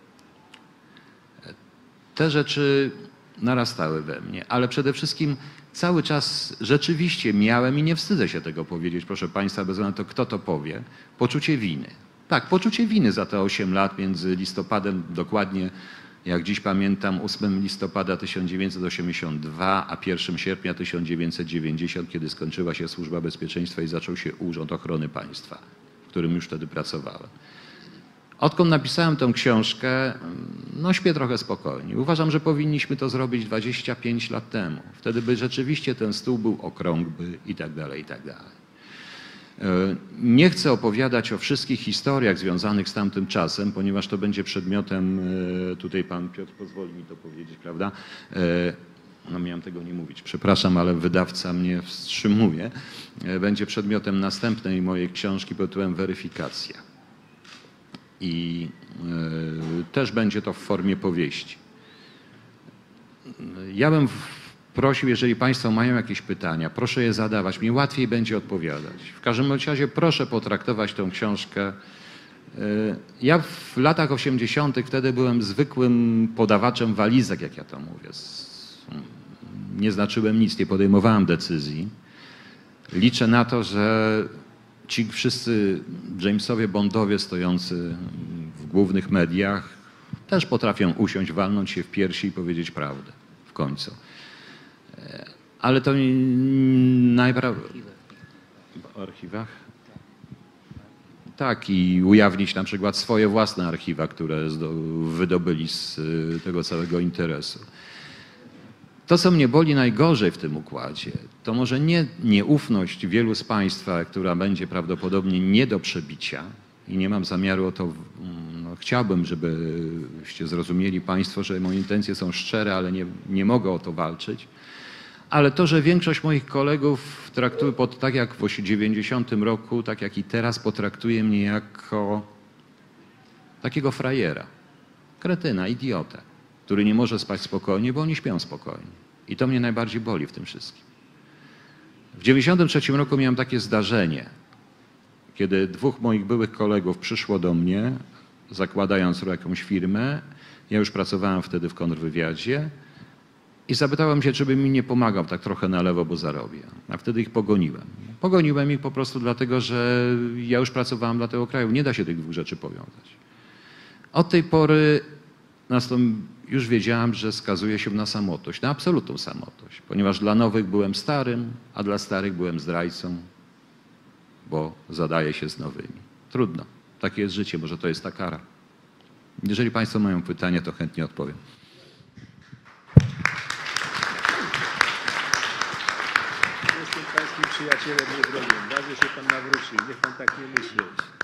Te rzeczy narastały we mnie, ale przede wszystkim cały czas rzeczywiście miałem, i nie wstydzę się tego powiedzieć, proszę Państwa, bez względu na to, kto to powie, poczucie winy. Tak, poczucie winy za te osiem lat między listopadem, dokładnie jak dziś pamiętam, ósmego listopada tysiąc dziewięćset osiemdziesiątego drugiego, a pierwszego sierpnia tysiąc dziewięćset dziewięćdziesiątego, kiedy skończyła się Służba Bezpieczeństwa i zaczął się Urząd Ochrony Państwa, w którym już wtedy pracowałem. Odkąd napisałem tę książkę, no śpię trochę spokojnie. Uważam, że powinniśmy to zrobić dwadzieścia pięć lat temu. Wtedy by rzeczywiście ten stół był okrągły i tak dalej, i tak dalej. Nie chcę opowiadać o wszystkich historiach związanych z tamtym czasem, ponieważ to będzie przedmiotem, tutaj pan Piotr pozwoli mi to powiedzieć, prawda? No miałem tego nie mówić, przepraszam, ale wydawca mnie wstrzymuje. Będzie przedmiotem następnej mojej książki pod tytułem Weryfikacja. I też będzie to w formie powieści. Ja bym prosił, jeżeli Państwo mają jakieś pytania, proszę je zadawać, mi łatwiej będzie odpowiadać. W każdym razie proszę potraktować tę książkę. Ja w latach osiemdziesiątych wtedy byłem zwykłym podawaczem walizek, jak ja to mówię. Nie znaczyłem nic, nie podejmowałem decyzji. Liczę na to, że ci wszyscy Jamesowie Bondowie stojący w głównych mediach też potrafią usiąść, walnąć się w piersi i powiedzieć prawdę w końcu. Ale to najprawdopodobniej w archiwach? Tak, i ujawnić na przykład swoje własne archiwa, które wydobyli z tego całego interesu. To, co mnie boli najgorzej w tym układzie, to może nie nieufność wielu z Państwa, która będzie prawdopodobnie nie do przebicia i nie mam zamiaru o to, no, chciałbym, żebyście zrozumieli Państwo, że moje intencje są szczere, ale nie, nie mogę o to walczyć. Ale to, że większość moich kolegów traktuje, pod, tak jak w dziewięćdziesiątym roku, tak jak i teraz, potraktuje mnie jako takiego frajera, kretyna, idiotę, który nie może spać spokojnie, bo oni śpią spokojnie. I to mnie najbardziej boli w tym wszystkim. W dziewięćdziesiątym trzecim roku miałem takie zdarzenie, kiedy dwóch moich byłych kolegów przyszło do mnie, zakładając jakąś firmę. Ja już pracowałem wtedy w kontrwywiadzie i zapytałem się, czy by mi nie pomagał tak trochę na lewo, bo zarobię. A wtedy ich pogoniłem. Pogoniłem ich po prostu dlatego, że ja już pracowałem dla tego kraju. Nie da się tych dwóch rzeczy powiązać. Od tej pory już wiedziałem, że skazuje się na samotność, na absolutną samotność, ponieważ dla nowych byłem starym, a dla starych byłem zdrajcą, bo zadaję się z nowymi. Trudno. Takie jest życie, może to jest ta kara. Jeżeli Państwo mają pytania, to chętnie odpowiem. Jestem Pańskim przyjacielem niewrogiem. Bardzo się Pan nawrócił. Niech Pan tak nie myśli.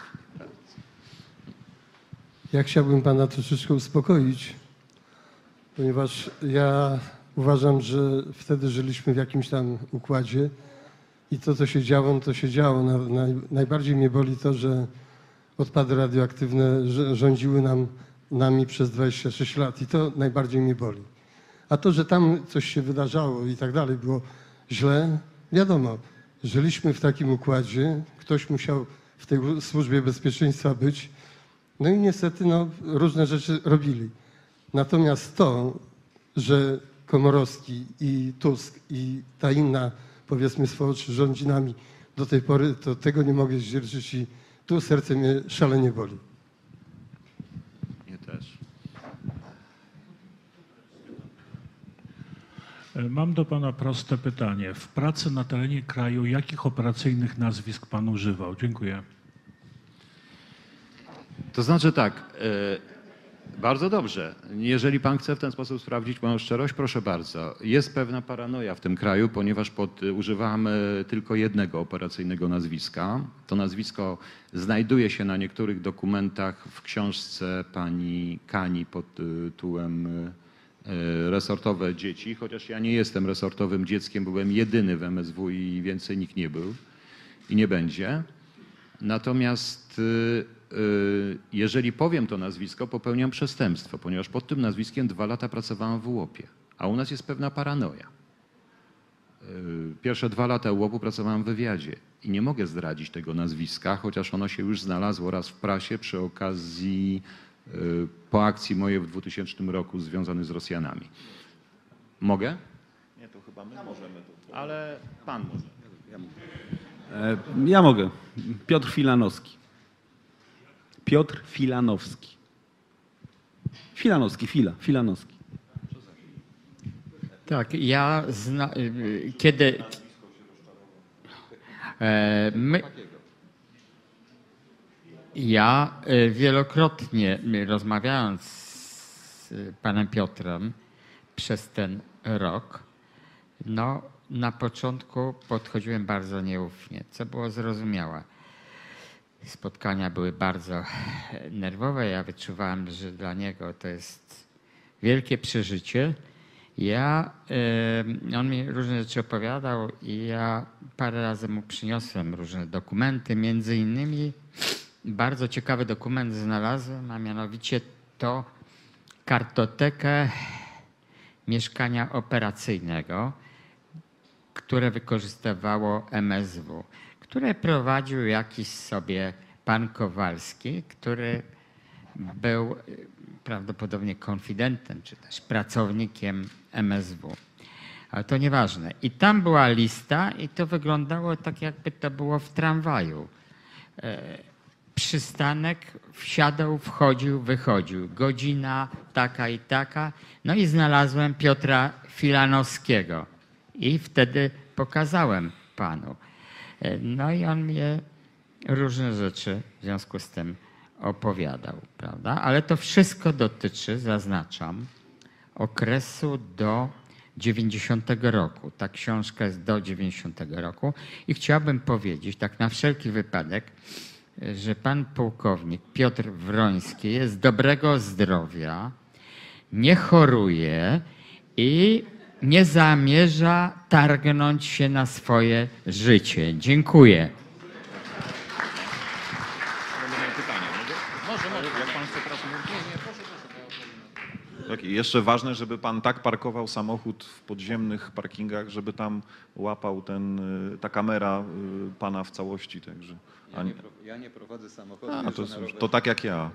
Ja chciałbym Pana troszeczkę uspokoić, ponieważ ja uważam, że wtedy żyliśmy w jakimś tam układzie i to, co się działo, to się działo. Na, na, najbardziej mnie boli to, że odpady radioaktywne rządziły nam, nami przez dwadzieścia sześć lat i to najbardziej mnie boli. A to, że tam coś się wydarzało i tak dalej, było źle, wiadomo, żyliśmy w takim układzie, ktoś musiał w tej służbie bezpieczeństwa być, no i niestety no, różne rzeczy robili. Natomiast to, że Komorowski i Tusk i ta inna, powiedzmy, swołocz rządzi nami do tej pory, to tego nie mogę zdzierżyć i tu serce mnie szalenie boli. Mnie też. Mam do Pana proste pytanie. W pracy na terenie kraju jakich operacyjnych nazwisk Pan używał? Dziękuję. To znaczy tak, Bardzo dobrze. Jeżeli pan chce w ten sposób sprawdzić moją szczerość, proszę bardzo. Jest pewna paranoja w tym kraju, ponieważ pod, używamy tylko jednego operacyjnego nazwiska. To nazwisko znajduje się na niektórych dokumentach w książce pani Kani pod tytułem Resortowe dzieci, chociaż ja nie jestem resortowym dzieckiem, byłem jedyny w M S W i więcej nikt nie był i nie będzie. Natomiast jeżeli powiem to nazwisko, popełniam przestępstwo, ponieważ pod tym nazwiskiem dwa lata pracowałem w UOP-ie, a u nas jest pewna paranoja. Pierwsze dwa lata UOP-u pracowałem w wywiadzie i nie mogę zdradzić tego nazwiska, chociaż ono się już znalazło raz w prasie przy okazji po akcji mojej w dwutysięcznym roku związanej z Rosjanami. Mogę? Nie, to chyba my możemy. To... Ale pan może. Ja mogę. Ja mogę. Piotr Filanowski. Piotr Filanowski. Filanowski, Fila, Filanowski. Tak, ja zna, kiedy e, my, ja wielokrotnie rozmawiając z panem Piotrem przez ten rok, no na początku podchodziłem bardzo nieufnie, co było zrozumiałe. Spotkania były bardzo nerwowe. Ja wyczuwałem, że dla niego to jest wielkie przeżycie. Ja, on mi różne rzeczy opowiadał i ja parę razy mu przyniosłem różne dokumenty. Między innymi bardzo ciekawy dokument znalazłem, a mianowicie to kartotekę mieszkania operacyjnego, które wykorzystywało M S W, które prowadził jakiś sobie pan Kowalski, który był prawdopodobnie konfidentem, czy też pracownikiem M S W. Ale to nieważne. I tam była lista i to wyglądało tak, jakby to było w tramwaju. Przystanek, wsiadał, wchodził, wychodził. Godzina taka i taka. No i znalazłem Piotra Filanowskiego. I wtedy pokazałem panu. No i on mnie różne rzeczy w związku z tym opowiadał, prawda? Ale to wszystko dotyczy, zaznaczam, okresu do dziewięćdziesiątego roku. Ta książka jest do dziewięćdziesiątego roku i chciałbym powiedzieć, tak na wszelki wypadek, że pan pułkownik Piotr Wroński jest dobrego zdrowia, nie choruje i nie zamierza targnąć się na swoje życie. Dziękuję. Tak, i jeszcze ważne, żeby pan tak parkował samochód w podziemnych parkingach, żeby tam łapał ten, ta kamera pana w całości. Także. Ja nie, ja nie prowadzę samochodu. A, to, to tak jak ja.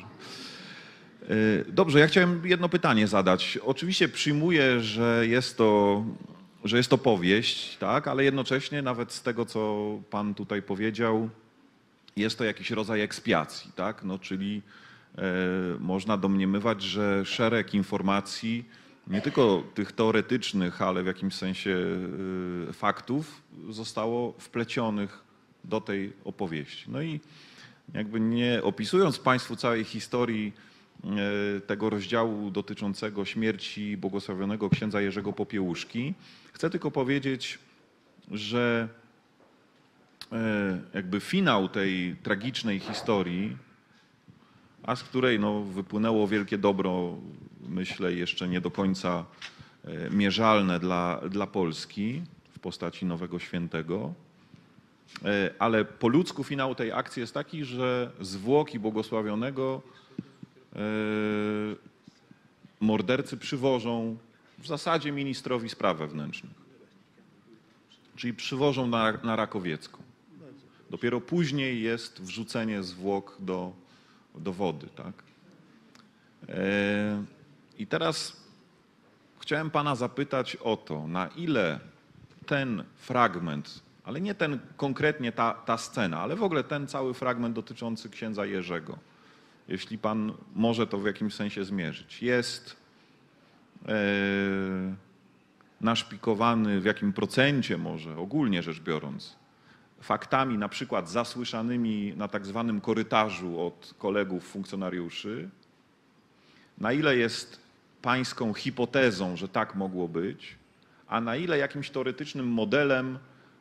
Dobrze, ja chciałem jedno pytanie zadać. Oczywiście przyjmuję, że jest to, że jest to powieść, tak, ale jednocześnie nawet z tego, co pan tutaj powiedział, jest to jakiś rodzaj ekspiacji, tak? No, czyli e, można domniemywać, że szereg informacji, nie tylko tych teoretycznych, ale w jakimś sensie e, faktów, zostało wplecionych do tej opowieści. No i jakby nie opisując państwu całej historii tego rozdziału dotyczącego śmierci błogosławionego księdza Jerzego Popiełuszki, chcę tylko powiedzieć, że jakby finał tej tragicznej historii, a z której no, wypłynęło wielkie dobro, myślę, jeszcze nie do końca mierzalne dla, dla Polski w postaci nowego świętego, ale po ludzku finał tej akcji jest taki, że zwłoki błogosławionego mordercy przywożą w zasadzie ministrowi spraw wewnętrznych, czyli przywożą na, na Rakowiecką. Dopiero później jest wrzucenie zwłok do, do wody. Tak? I teraz chciałem pana zapytać o to, na ile ten fragment, ale nie ten konkretnie ta, ta scena, ale w ogóle ten cały fragment dotyczący księdza Jerzego, jeśli pan może to w jakimś sensie zmierzyć, jest e, naszpikowany w jakim procencie może, ogólnie rzecz biorąc, faktami na przykład zasłyszanymi na tak zwanym korytarzu od kolegów funkcjonariuszy, na ile jest pańską hipotezą, że tak mogło być, a na ile jakimś teoretycznym modelem,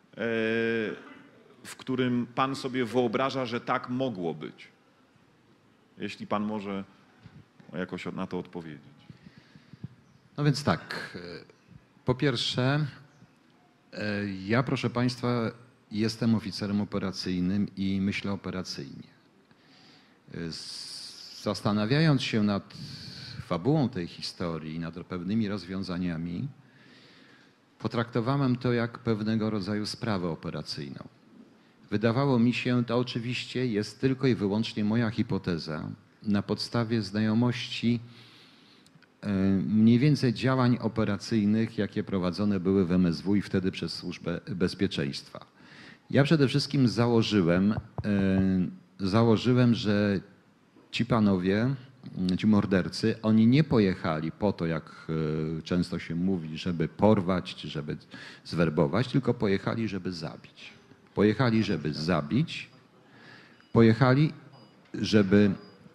w którym pan sobie wyobraża, że tak mogło być. Jeśli pan może jakoś na to odpowiedzieć. No więc tak, po pierwsze, ja proszę państwa jestem oficerem operacyjnym i myślę operacyjnie. Zastanawiając się nad fabułą tej historii, nad pewnymi rozwiązaniami, potraktowałem to jak pewnego rodzaju sprawę operacyjną. Wydawało mi się, to oczywiście jest tylko i wyłącznie moja hipoteza, na podstawie znajomości mniej więcej działań operacyjnych, jakie prowadzone były w M S W i wtedy przez Służbę Bezpieczeństwa. Ja przede wszystkim założyłem, założyłem, że ci panowie, ci mordercy, oni nie pojechali po to, jak często się mówi, żeby porwać czy żeby zwerbować, tylko pojechali, żeby zabić. Pojechali, żeby zabić, pojechali, żeby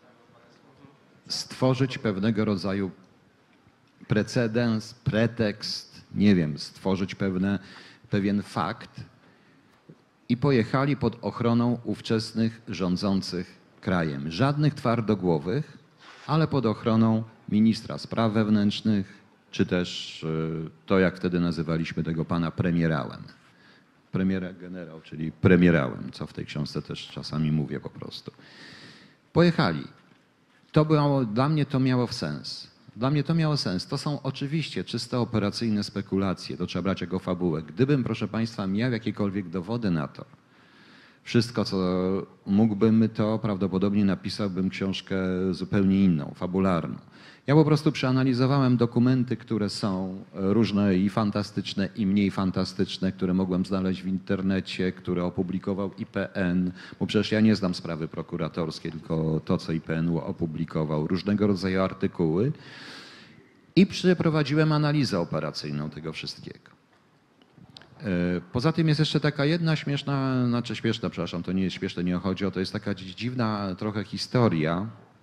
stworzyć pewnego rodzaju precedens, pretekst, nie wiem, stworzyć pewne, pewien fakt i pojechali pod ochroną ówczesnych rządzących krajem. Żadnych twardogłowych, ale pod ochroną ministra spraw wewnętrznych, czy też to, jak wtedy nazywaliśmy tego pana premierałem. Premiera generał, czyli premierałem, co w tej książce też czasami mówię po prostu. Pojechali. To było, dla mnie to miało sens. Dla mnie to miało sens. To są oczywiście czysto operacyjne spekulacje, to trzeba brać jako fabułę. Gdybym, proszę państwa, miał jakiekolwiek dowody na to, wszystko, co mógłbym, to prawdopodobnie napisałbym książkę zupełnie inną, fabularną. Ja po prostu przeanalizowałem dokumenty, które są różne i fantastyczne, i mniej fantastyczne, które mogłem znaleźć w internecie, które opublikował I P N, bo przecież ja nie znam sprawy prokuratorskiej, tylko to, co I P N opublikował, różnego rodzaju artykuły i przeprowadziłem analizę operacyjną tego wszystkiego. Poza tym jest jeszcze taka jedna śmieszna, znaczy śmieszna, przepraszam, to nie jest śmieszne, nie chodzi o to, jest taka dziwna trochę historia,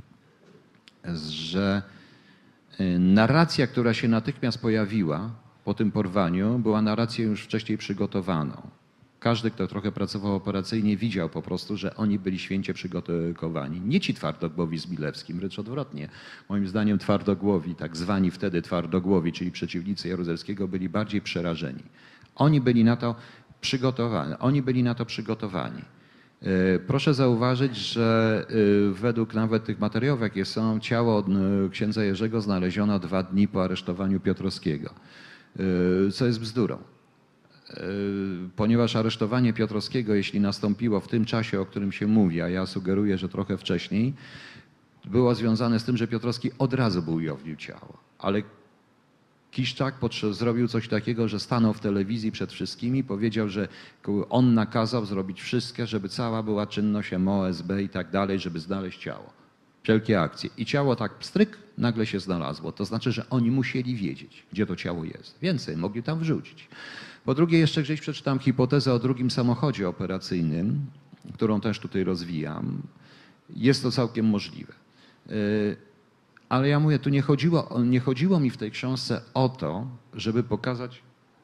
że narracja, która się natychmiast pojawiła po tym porwaniu, była narracją już wcześniej przygotowaną. Każdy, kto trochę pracował operacyjnie, widział po prostu, że oni byli święcie przygotowani. Nie ci twardogłowi z Milewskim, wręcz odwrotnie. Moim zdaniem twardogłowi, tak zwani wtedy twardogłowi, czyli przeciwnicy Jaruzelskiego, byli bardziej przerażeni. Oni byli na to przygotowani. Oni byli na to przygotowani. Proszę zauważyć, że według nawet tych materiałów, jakie są, ciało księdza Jerzego znaleziono dwa dni po aresztowaniu Piotrowskiego, co jest bzdurą. Ponieważ aresztowanie Piotrowskiego, jeśli nastąpiło w tym czasie, o którym się mówi, a ja sugeruję, że trochę wcześniej, było związane z tym, że Piotrowski od razu by ujawnił ciało. Ale Kiszczak zrobił coś takiego, że stanął w telewizji przed wszystkimi, powiedział, że on nakazał zrobić wszystko, żeby cała była czynność M O, S B i tak dalej, żeby znaleźć ciało. Wszelkie akcje. I ciało tak pstryk nagle się znalazło. To znaczy, że oni musieli wiedzieć, gdzie to ciało jest. Więcej, mogli tam wrzucić. Po drugie, jeszcze gdzieś przeczytałem hipotezę o drugim samochodzie operacyjnym, którą też tutaj rozwijam. Jest to całkiem możliwe. Ale ja mówię, tu nie chodziło, nie chodziło mi w tej książce o to, żeby pokazać...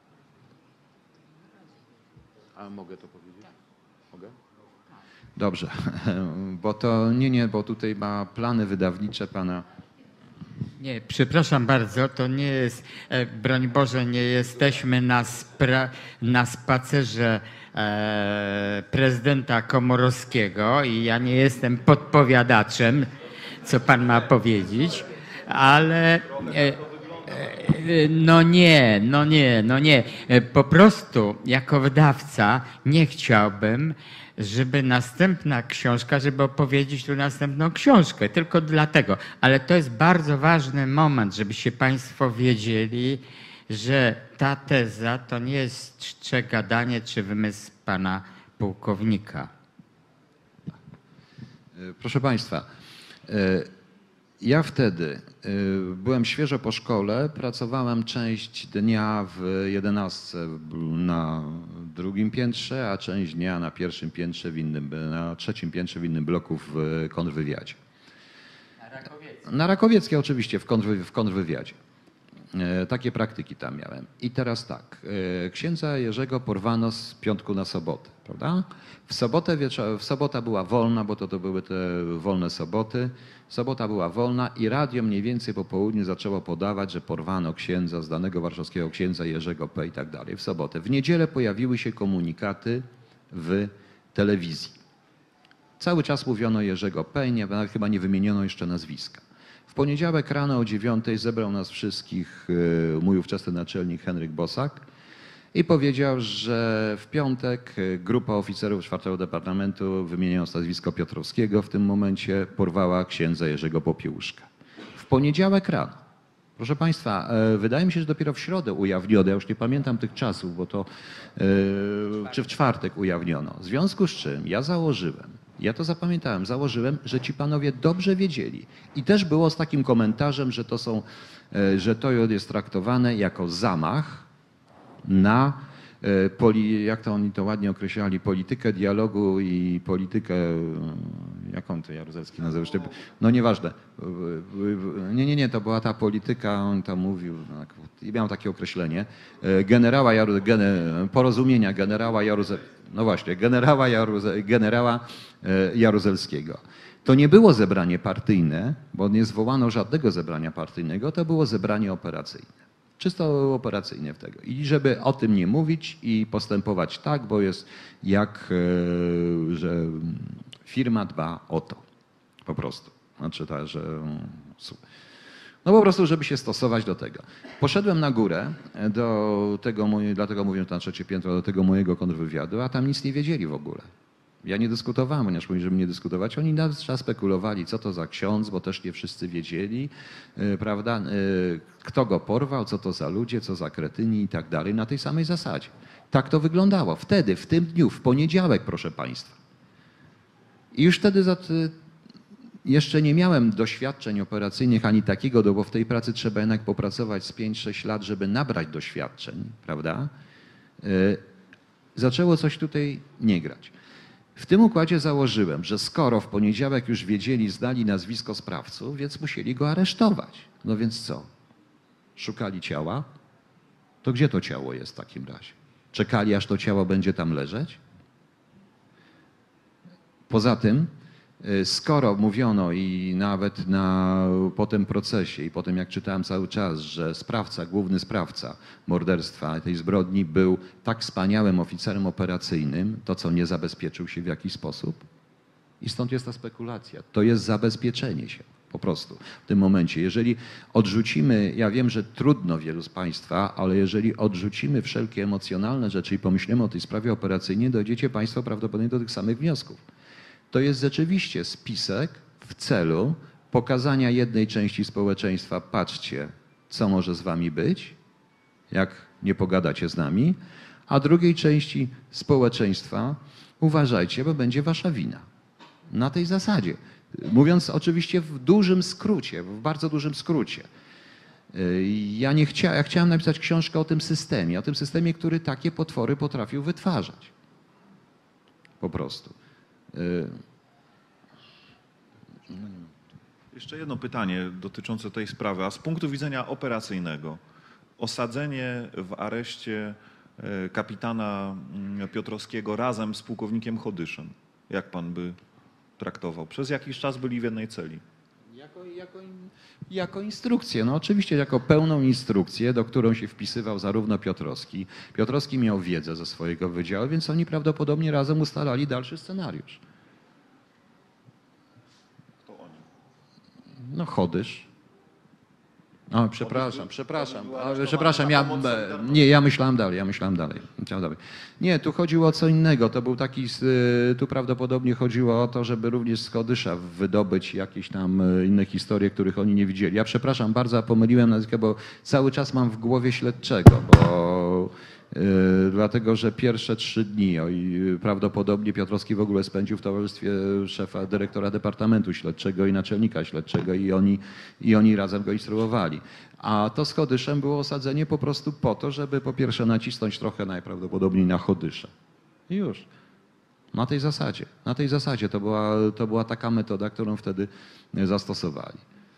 A mogę to powiedzieć? Mogę? Dobrze, bo to nie, nie, bo tutaj ma plany wydawnicze pana... Nie, przepraszam bardzo, to nie jest, broń Boże, nie jesteśmy na, spra- na spacerze e, prezydenta Komorowskiego i ja nie jestem podpowiadaczem, co pan ma powiedzieć, ale e, e, no nie, no nie, no nie. Po prostu jako wydawca nie chciałbym, żeby następna książka, żeby opowiedzieć tu następną książkę, tylko dlatego. Ale to jest bardzo ważny moment, żebyście państwo wiedzieli, że ta teza to nie jest czcze gadanie czy wymysł pana pułkownika. Proszę państwa, ja wtedy byłem świeżo po szkole, pracowałem część dnia w jedenastce na drugim piętrze, a część dnia na pierwszym piętrze w innym, na trzecim piętrze w innym bloku w kontrwywiadzie. Na Rakowieckiej. Na Rakowieckiej oczywiście, w, kontrwy, w kontrwywiadzie. E, takie praktyki tam miałem. I teraz tak, e, księdza Jerzego porwano z piątku na sobotę, prawda? W sobotę wieczor, w sobota była wolna, bo to, to były te wolne soboty. Sobota była wolna i radio mniej więcej po południu zaczęło podawać, że porwano księdza, znanego warszawskiego księdza Jerzego P. i tak dalej w sobotę. W niedzielę pojawiły się komunikaty w telewizji. Cały czas mówiono Jerzego P., nie, nawet chyba nie wymieniono jeszcze nazwiska. W poniedziałek rano o dziewiątej zebrał nas wszystkich mój ówczesny naczelnik Henryk Bosak i powiedział, że w piątek grupa oficerów czwartego Departamentu, wymieniając nazwisko Piotrowskiego, w tym momencie porwała księdza Jerzego Popiełuszka. W poniedziałek rano. Proszę Państwa, wydaje mi się, że dopiero w środę ujawniono, ja już nie pamiętam tych czasów, bo to czy w czwartek ujawniono. W związku z czym ja założyłem, ja to zapamiętałem, założyłem, że ci panowie dobrze wiedzieli. I też było z takim komentarzem, że to są, że to jest traktowane jako zamach na, poli, jak to oni to ładnie określali, politykę dialogu i politykę, jak on to Jaruzelski nazywał? No nieważne. Nie, nie, nie, to była ta polityka, on tam mówił, miał takie określenie, generała Jaru, gener, porozumienia generała Jaruzelskiego. No właśnie, generała, Jaruze, generała Jaruzelskiego. To nie było zebranie partyjne, bo nie zwołano żadnego zebrania partyjnego, to było zebranie operacyjne. Czysto operacyjnie w tego. I żeby o tym nie mówić i postępować tak, bo jest jak, że firma dba o to. Po prostu. Znaczy tak, że... No po prostu, żeby się stosować do tego. Poszedłem na górę, do tego, dlatego mówię to na trzecie piętro, do tego mojego kontrwywiadu, a tam nic nie wiedzieli w ogóle. Ja nie dyskutowałem, ponieważ mówili, żeby nie dyskutować. Oni nawet czas spekulowali, co to za ksiądz, bo też nie wszyscy wiedzieli, yy, prawda, yy, kto go porwał, co to za ludzie, co za kretyni i tak dalej, na tej samej zasadzie. Tak to wyglądało. Wtedy, w tym dniu, w poniedziałek, proszę Państwa. I już wtedy za, jeszcze nie miałem doświadczeń operacyjnych ani takiego, bo w tej pracy trzeba jednak popracować z pięć sześć lat, żeby nabrać doświadczeń, prawda? Yy, zaczęło coś tutaj nie grać. W tym układzie założyłem, że skoro w poniedziałek już wiedzieli, znali nazwisko sprawców, więc musieli go aresztować. No więc co? Szukali ciała? To gdzie to ciało jest w takim razie? Czekali, aż to ciało będzie tam leżeć? Poza tym, skoro mówiono i nawet na, po tym procesie i po tym jak czytałem cały czas, że sprawca, główny sprawca morderstwa tej zbrodni był tak wspaniałym oficerem operacyjnym, to co, nie zabezpieczył się w jakiś sposób? I stąd jest ta spekulacja. To jest zabezpieczenie się po prostu w tym momencie. Jeżeli odrzucimy, ja wiem, że trudno wielu z Państwa, ale jeżeli odrzucimy wszelkie emocjonalne rzeczy i pomyślimy o tej sprawie operacyjnej, dojdziecie Państwo prawdopodobnie do tych samych wniosków. To jest rzeczywiście spisek w celu pokazania jednej części społeczeństwa, patrzcie, co może z wami być, jak nie pogadacie z nami, a drugiej części społeczeństwa, uważajcie, bo będzie wasza wina. Na tej zasadzie. Mówiąc oczywiście w dużym skrócie, w bardzo dużym skrócie. Ja, nie chcia, ja chciałem napisać książkę o tym systemie, o tym systemie, który takie potwory potrafił wytwarzać. Po prostu. Jeszcze jedno pytanie dotyczące tej sprawy, a z punktu widzenia operacyjnego. Osadzenie w areszcie kapitana Piotrowskiego razem z pułkownikiem Chodyszem. Jak pan by traktował? Przez jakiś czas byli w jednej celi. Jako, jako, jako instrukcję, no oczywiście jako pełną instrukcję, do którą się wpisywał zarówno Piotrowski. Piotrowski miał wiedzę ze swojego wydziału, więc oni prawdopodobnie razem ustalali dalszy scenariusz. Kto oni? No Chodysz. O, przepraszam, przepraszam, ale, przepraszam, ja, nie, ja myślałem dalej, ja myślałem dalej, myślałem dalej. Nie, tu chodziło o co innego, to był taki, tu prawdopodobnie chodziło o to, żeby również z Chodysza wydobyć jakieś tam inne historie, których oni nie widzieli. Ja przepraszam bardzo, a pomyliłem nazwisko, bo cały czas mam w głowie śledczego, bo yy, dlatego, że pierwsze trzy dni o, i prawdopodobnie Piotrowski w ogóle spędził w towarzystwie szefa, dyrektora Departamentu Śledczego i naczelnika śledczego i oni, i oni razem go instruowali. A to z Chodyszem było osadzenie po prostu po to, żeby po pierwsze nacisnąć trochę najprawdopodobniej na Chodysza. I już. Na tej zasadzie. Na tej zasadzie to była, to była taka metoda, którą wtedy zastosowali.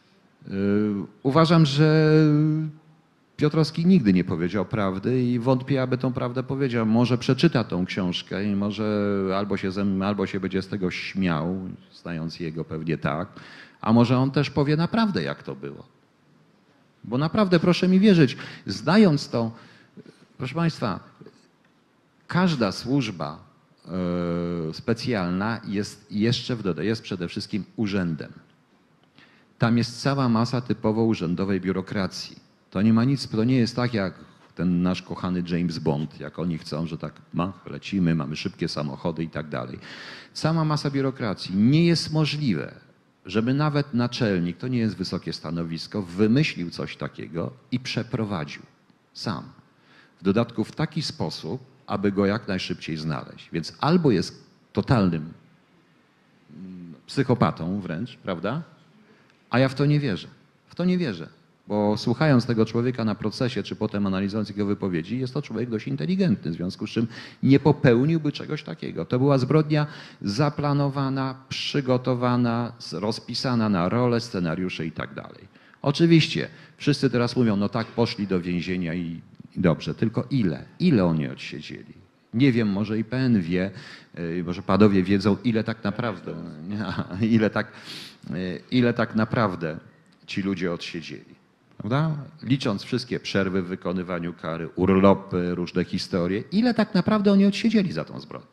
Uważam, że Piotrowski nigdy nie powiedział prawdy i wątpię, aby tą prawdę powiedział. Może przeczyta tą książkę i może albo się, ze mną, albo się będzie z tego śmiał, znając jego pewnie tak, a może on też powie naprawdę, jak to było. Bo naprawdę, proszę mi wierzyć, znając to, proszę Państwa, każda służba yy, specjalna jest jeszcze w dodaniu, jest przede wszystkim urzędem. Tam jest cała masa typowo urzędowej biurokracji. To nie ma nic, to nie jest tak jak ten nasz kochany James Bond, jak oni chcą, że tak ma, lecimy, mamy szybkie samochody i tak dalej. Cała masa biurokracji. Nie jest możliwe, żeby nawet naczelnik, to nie jest wysokie stanowisko, wymyślił coś takiego i przeprowadził sam. W dodatku w taki sposób, aby go jak najszybciej znaleźć. Więc albo jest totalnym psychopatą wręcz, prawda? A ja w to nie wierzę. W to nie wierzę. Bo słuchając tego człowieka na procesie, czy potem analizując jego wypowiedzi, jest to człowiek dość inteligentny, w związku z czym nie popełniłby czegoś takiego. To była zbrodnia zaplanowana, przygotowana, rozpisana na role, scenariusze i tak dalej. Oczywiście wszyscy teraz mówią, no tak, poszli do więzienia i, i dobrze, tylko ile? Ile oni odsiedzieli? Nie wiem, może i P N wie, może panowie wiedzą, ile tak naprawdę, ile tak, ile tak naprawdę ci ludzie odsiedzieli. Prawda? Licząc wszystkie przerwy w wykonywaniu kary, urlopy, różne historie, ile tak naprawdę oni odsiedzieli za tą zbrodnię?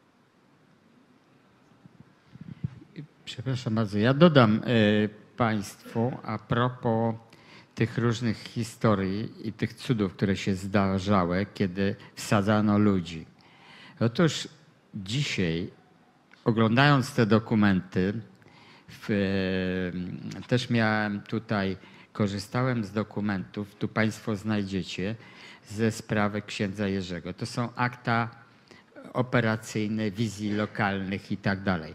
Przepraszam bardzo, ja dodam y, Państwu a propos tych różnych historii i tych cudów, które się zdarzały, kiedy wsadzano ludzi. Otóż dzisiaj, oglądając te dokumenty, w, y, też miałem tutaj, korzystałem z dokumentów, tu Państwo znajdziecie, ze sprawy księdza Jerzego. To są akta operacyjne, wizji lokalnych i tak dalej.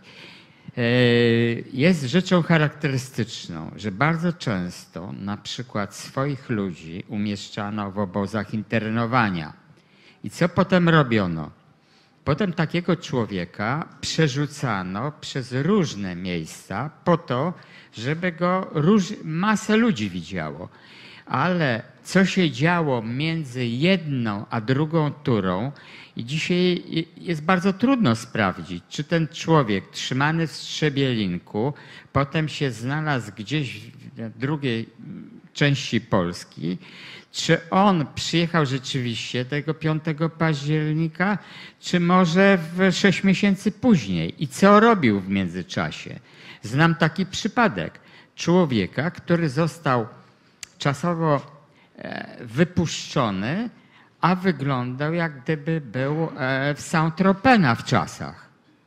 Jest rzeczą charakterystyczną, że bardzo często na przykład swoich ludzi umieszczano w obozach internowania. I co potem robiono? Potem takiego człowieka przerzucano przez różne miejsca po to, żeby go róż, masę ludzi widziało. Ale co się działo między jedną a drugą turą i dzisiaj jest bardzo trudno sprawdzić, czy ten człowiek trzymany w Strzebielinku potem się znalazł gdzieś w drugiej części Polski, czy on przyjechał rzeczywiście tego piątego października, czy może w sześć miesięcy później i co robił w międzyczasie. Znam taki przypadek człowieka, który został czasowo wypuszczony, a wyglądał jak gdyby był w Saint-Tropez w czasach.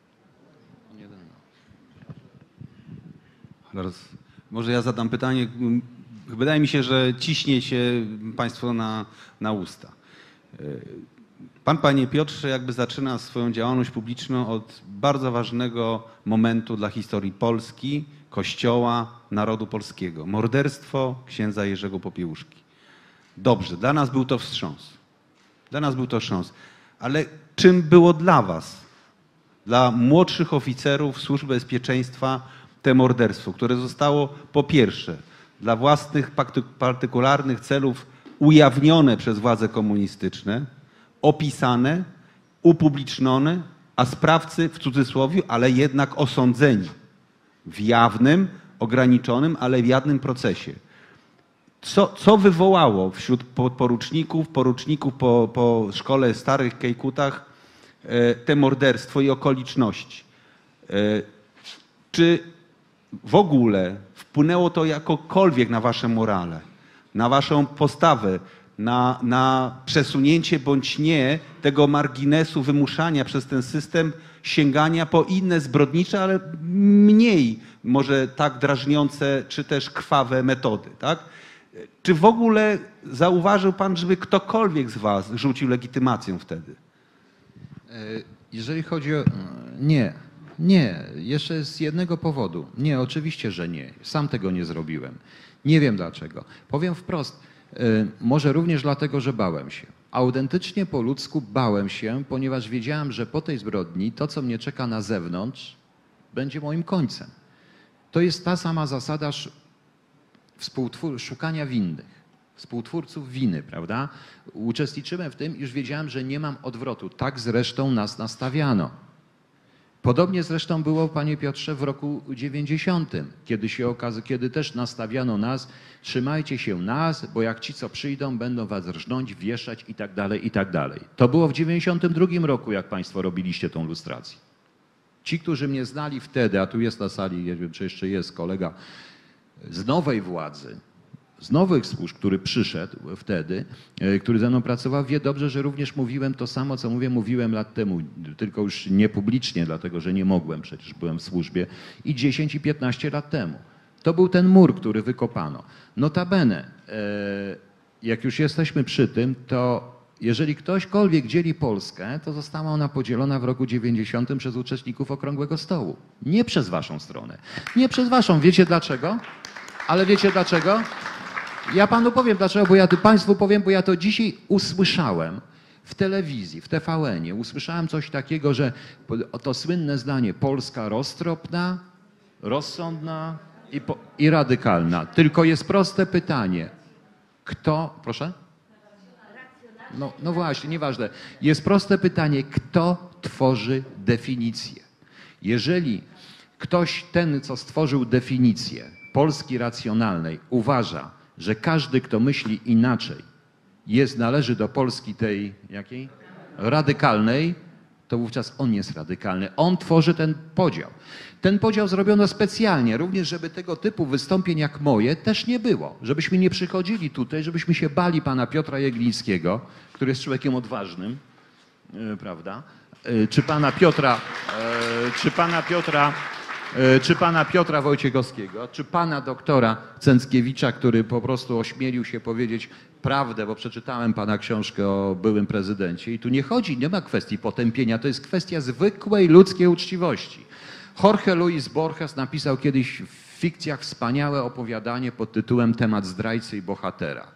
Może ja zadam pytanie. Wydaje mi się, że ciśnie się Państwo na, na usta. Pan, Panie Piotrze, jakby zaczyna swoją działalność publiczną od bardzo ważnego momentu dla historii Polski, Kościoła, narodu polskiego. Morderstwo księdza Jerzego Popiełuszki. Dobrze, dla nas był to wstrząs. Dla nas był to wstrząs. Ale czym było dla was, dla młodszych oficerów Służby Bezpieczeństwa, to morderstwo, które zostało po pierwsze dla własnych partykularnych celów ujawnione przez władze komunistyczne, opisane, upublicznione, a sprawcy w cudzysłowie, ale jednak osądzeni w jawnym, ograniczonym, ale w jawnym procesie. Co, co wywołało wśród poruczników, poruczników po, po szkole Starych Kejkutach te morderstwo i okoliczności? Czy w ogóle wpłynęło to jakokolwiek na wasze morale, na waszą postawę, na, na przesunięcie bądź nie tego marginesu wymuszania przez ten system sięgania po inne zbrodnicze, ale mniej może tak drażniące czy też krwawe metody, tak? Czy w ogóle zauważył pan, żeby ktokolwiek z was rzucił legitymacją wtedy? Jeżeli chodzi o... Nie, nie. Jeszcze z jednego powodu. Nie, oczywiście, że nie. Sam tego nie zrobiłem. Nie wiem dlaczego. Powiem wprost. Może również dlatego, że bałem się. Autentycznie po ludzku bałem się, ponieważ wiedziałem, że po tej zbrodni to, co mnie czeka na zewnątrz, będzie moim końcem. To jest ta sama zasada współtwór- szukania winnych, współtwórców winy, prawda? Uczestniczyłem w tym, już wiedziałem, że nie mam odwrotu. Tak zresztą nas nastawiano. Podobnie zresztą było, panie Piotrze, w roku dziewięćdziesiątym, kiedy się okazało, kiedy też nastawiano nas, trzymajcie się nas, bo jak ci, co przyjdą, będą was rżnąć, wieszać i tak dalej, i tak dalej. To było w dziewięćdziesiątym drugim roku, jak państwo robiliście tą lustrację. Ci, którzy mnie znali wtedy, a tu jest na sali, nie wiem, czy jeszcze jest kolega z nowej władzy, z nowych służb, który przyszedł wtedy, który ze mną pracował, wie dobrze, że również mówiłem to samo, co mówię, mówiłem lat temu, tylko już nie publicznie, dlatego że nie mogłem, przecież byłem w służbie, i dziesięć i piętnaście lat temu. To był ten mur, który wykopano. Notabene, jak już jesteśmy przy tym, to jeżeli ktośkolwiek dzieli Polskę, to została ona podzielona w roku dziewięćdziesiątym przez uczestników Okrągłego Stołu. Nie przez waszą stronę. Nie przez waszą. Wiecie dlaczego? Ale wiecie dlaczego? Ja panu powiem dlaczego, bo ja państwu powiem, bo ja to dzisiaj usłyszałem w telewizji, w T V N-ie. Usłyszałem coś takiego, że to słynne zdanie Polska roztropna, rozsądna i, po, i radykalna. Tylko jest proste pytanie. Kto, proszę? No, no właśnie, nieważne. Jest proste pytanie, kto tworzy definicję? Jeżeli ktoś, ten, co stworzył definicję Polski racjonalnej, uważa, że każdy, kto myśli inaczej, jest, należy do Polski tej, jakiej? Radykalnej, to wówczas on jest radykalny. On tworzy ten podział. Ten podział zrobiono specjalnie, również żeby tego typu wystąpień jak moje też nie było. Żebyśmy nie przychodzili tutaj, żebyśmy się bali pana Piotra Jeglińskiego, który jest człowiekiem odważnym, yy, prawda? Yy, czy pana Piotra, yy, czy pana Piotra, yy, czy pana Piotra Wojciechowskiego, czy pana doktora Cęckiewicza, który po prostu ośmielił się powiedzieć prawdę, bo przeczytałem pana książkę o byłym prezydencie i tu nie chodzi, nie ma kwestii potępienia, to jest kwestia zwykłej ludzkiej uczciwości. Jorge Luis Borges napisał kiedyś w fikcjach wspaniałe opowiadanie pod tytułem Temat zdrajcy i bohatera.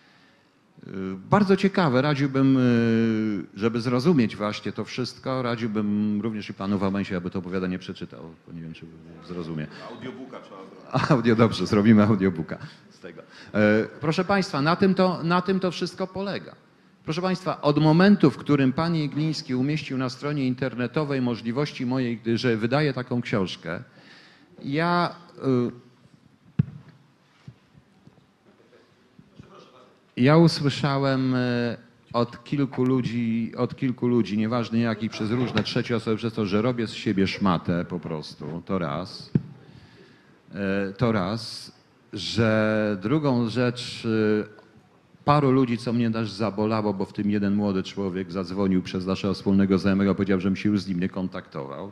Bardzo ciekawe, radziłbym, żeby zrozumieć właśnie to wszystko, radziłbym również i panu Wałęsie, aby to opowiadanie przeczytał, bo nie wiem, czy zrozumie. Audiobooka trzeba zrobić. Audio, dobrze, zrobimy audiobooka z tego. Proszę państwa, na tym to, na tym to wszystko polega. Proszę państwa, od momentu, w którym pan Jegliński umieścił na stronie internetowej możliwości mojej, że wydaje taką książkę, ja... Ja usłyszałem od kilku ludzi, od kilku ludzi, nieważne jakich, przez różne trzecie osoby, przez to, że robię z siebie szmatę po prostu, to raz. To raz, że drugą rzecz, paru ludzi, co mnie też zabolało, bo w tym jeden młody człowiek zadzwonił przez naszego wspólnego znajomego, powiedział, żebym się już z nim nie kontaktował.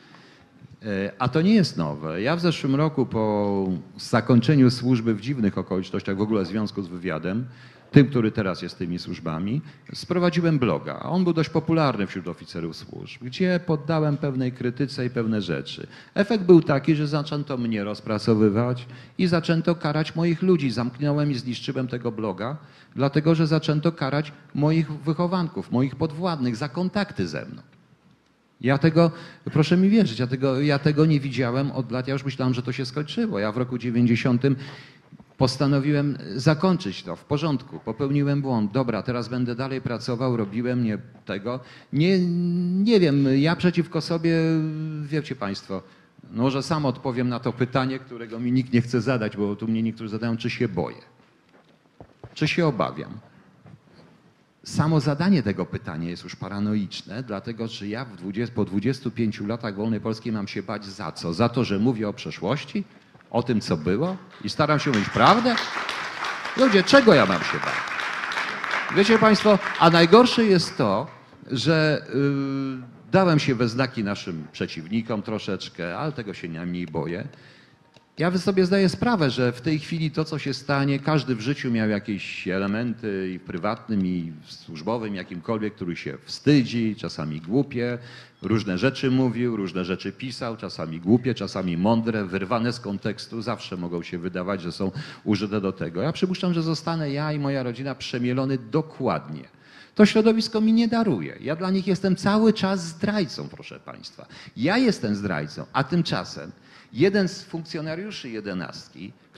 A to nie jest nowe. Ja w zeszłym roku po zakończeniu służby w dziwnych okolicznościach, w ogóle w związku z wywiadem, tym, który teraz jest tymi służbami, sprowadziłem bloga. On był dość popularny wśród oficerów służb, gdzie poddałem pewnej krytyce i pewne rzeczy. Efekt był taki, że zaczęto mnie rozpracowywać i zaczęto karać moich ludzi. Zamknąłem i zniszczyłem tego bloga, dlatego że zaczęto karać moich wychowanków, moich podwładnych za kontakty ze mną. Ja tego, proszę mi wierzyć, ja tego, ja tego nie widziałem od lat. Ja już myślałem, że to się skończyło. Ja w roku dziewięćdziesiątym postanowiłem zakończyć to w porządku. Popełniłem błąd. Dobra, teraz będę dalej pracował, robiłem nie tego. Nie, nie wiem, ja przeciwko sobie, wiecie państwo, no może sam odpowiem na to pytanie, którego mi nikt nie chce zadać, bo tu mnie niektórzy zadają, czy się boję, czy się obawiam. Samo zadanie tego pytania jest już paranoiczne, dlatego że ja w dwudziestu, po dwudziestu pięciu latach wolnej Polski mam się bać za co? Za to, że mówię o przeszłości? O tym, co było? I staram się mówić prawdę? Ludzie, czego ja mam się bać? Wiecie państwo, a najgorsze jest to, że yy, dałem się we znaki naszym przeciwnikom troszeczkę, ale tego się najmniej boję. Ja sobie zdaję sprawę, że w tej chwili to, co się stanie, każdy w życiu miał jakieś elementy i w prywatnym, i w służbowym, jakimkolwiek, który się wstydzi, czasami głupie, różne rzeczy mówił, różne rzeczy pisał, czasami głupie, czasami mądre, wyrwane z kontekstu, zawsze mogą się wydawać, że są użyte do tego. Ja przypuszczam, że zostanę ja i moja rodzina przemielony dokładnie. To środowisko mi nie daruje. Ja dla nich jestem cały czas zdrajcą, proszę państwa. Ja jestem zdrajcą, a tymczasem jeden z funkcjonariuszy jedenastki,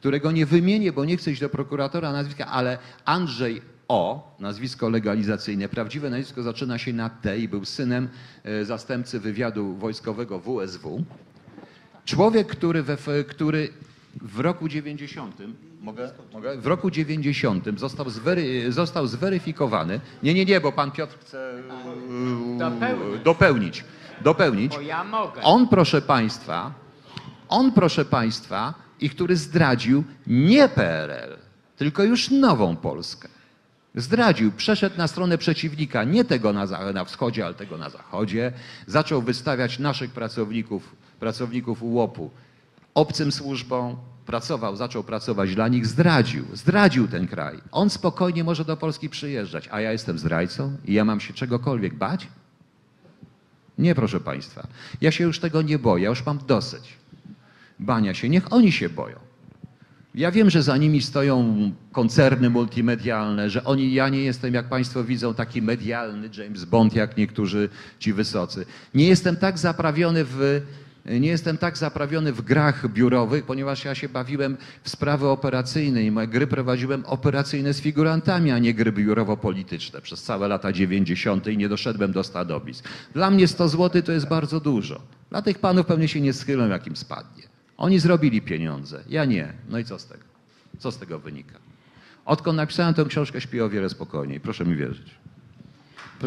którego nie wymienię, bo nie chcę iść do prokuratora nazwiska, ale Andrzej O., nazwisko legalizacyjne, prawdziwe nazwisko zaczyna się na T i był synem zastępcy wywiadu wojskowego W S W. Człowiek, który, we, który w roku dziewięćdziesiątym, mogę, mogę? W roku dziewięćdziesiątym został, zwery, został zweryfikowany. Nie, nie, nie, bo pan Piotr chce yy, Dopełnić. dopełnić. dopełnić. Bo ja mogę. On, proszę państwa, on, proszę państwa, i który zdradził nie P R L, tylko już nową Polskę. Zdradził, przeszedł na stronę przeciwnika, nie tego na, na wschodzie, ale tego na zachodzie. Zaczął wystawiać naszych pracowników, pracowników U O P-u obcym służbom, pracował, zaczął pracować dla nich, zdradził, zdradził ten kraj. On spokojnie może do Polski przyjeżdżać, a ja jestem zdrajcą i ja mam się czegokolwiek bać? Nie, proszę państwa. Ja się już tego nie boję, ja już mam dosyć bania się. Niech oni się boją. Ja wiem, że za nimi stoją koncerny multimedialne, że oni, ja nie jestem, jak państwo widzą, taki medialny James Bond, jak niektórzy ci wysocy. Nie jestem tak zaprawiony w, nie jestem tak zaprawiony w grach biurowych, ponieważ ja się bawiłem w sprawy operacyjne i moje gry prowadziłem operacyjne z figurantami, a nie gry biurowo-polityczne przez całe lata dziewięćdziesiąte i nie doszedłem do stanowisk. Dla mnie sto złotych to jest bardzo dużo. Dla tych panów pewnie się nie schylą, jak im spadnie. Oni zrobili pieniądze, ja nie. No i co z tego? Co z tego wynika? Odkąd napisałem tę książkę, śpię o wiele spokojniej. Proszę mi wierzyć. To...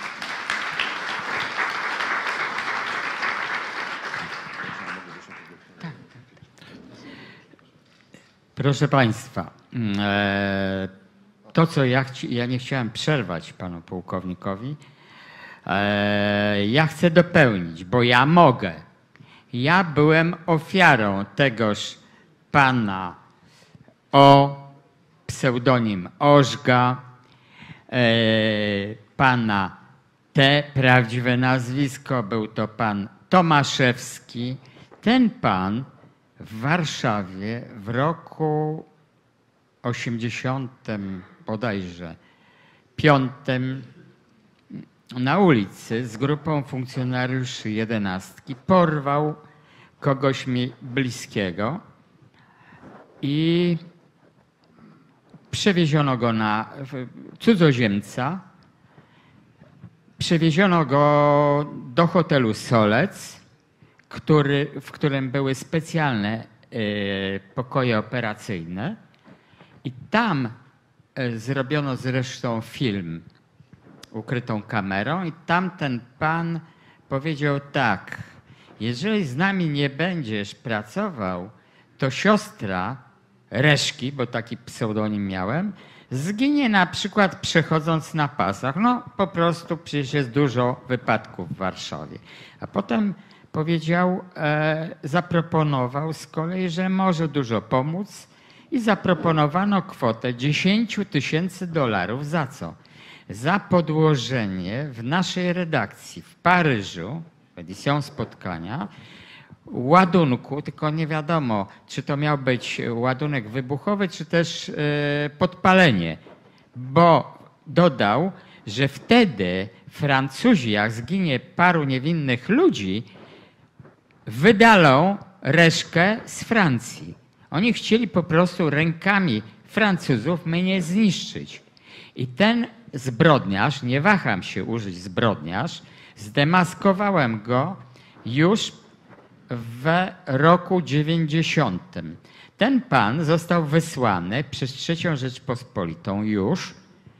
Proszę państwa, e, to co ja, chci, ja nie chciałem przerwać panu pułkownikowi, e, ja chcę dopełnić, bo ja mogę. Ja byłem ofiarą tegoż pana O, pseudonim Ożga, e, pana T, prawdziwe nazwisko, był to pan Tomaszewski. Ten pan w Warszawie w roku osiemdziesiątym bodajże piątym na ulicy z grupą funkcjonariuszy jedenastki porwał kogoś mi bliskiego i przewieziono go na cudzoziemca, przewieziono go do hotelu Solec, który, w którym były specjalne y, pokoje operacyjne i tam y, zrobiono zresztą film ukrytą kamerą i tamten pan powiedział tak: jeżeli z nami nie będziesz pracował, to siostra Reszki, bo taki pseudonim miałem, zginie na przykład przechodząc na pasach. No po prostu przecież jest dużo wypadków w Warszawie. A potem powiedział, e, zaproponował z kolei, że może dużo pomóc i zaproponowano kwotę dziesięć tysięcy dolarów. Za co? Za podłożenie w naszej redakcji w Paryżu, edycją spotkania, ładunku, tylko nie wiadomo, czy to miał być ładunek wybuchowy, czy też e, podpalenie, bo dodał, że wtedy Francuzi, jak zginie paru niewinnych ludzi, wydalą Reszkę z Francji. Oni chcieli po prostu rękami Francuzów mnie zniszczyć. I ten zbrodniarz, nie waham się użyć zbrodniarz, zdemaskowałem go już w roku dziewięćdziesiątym. Ten pan został wysłany przez Trzecią Rzeczpospolitą już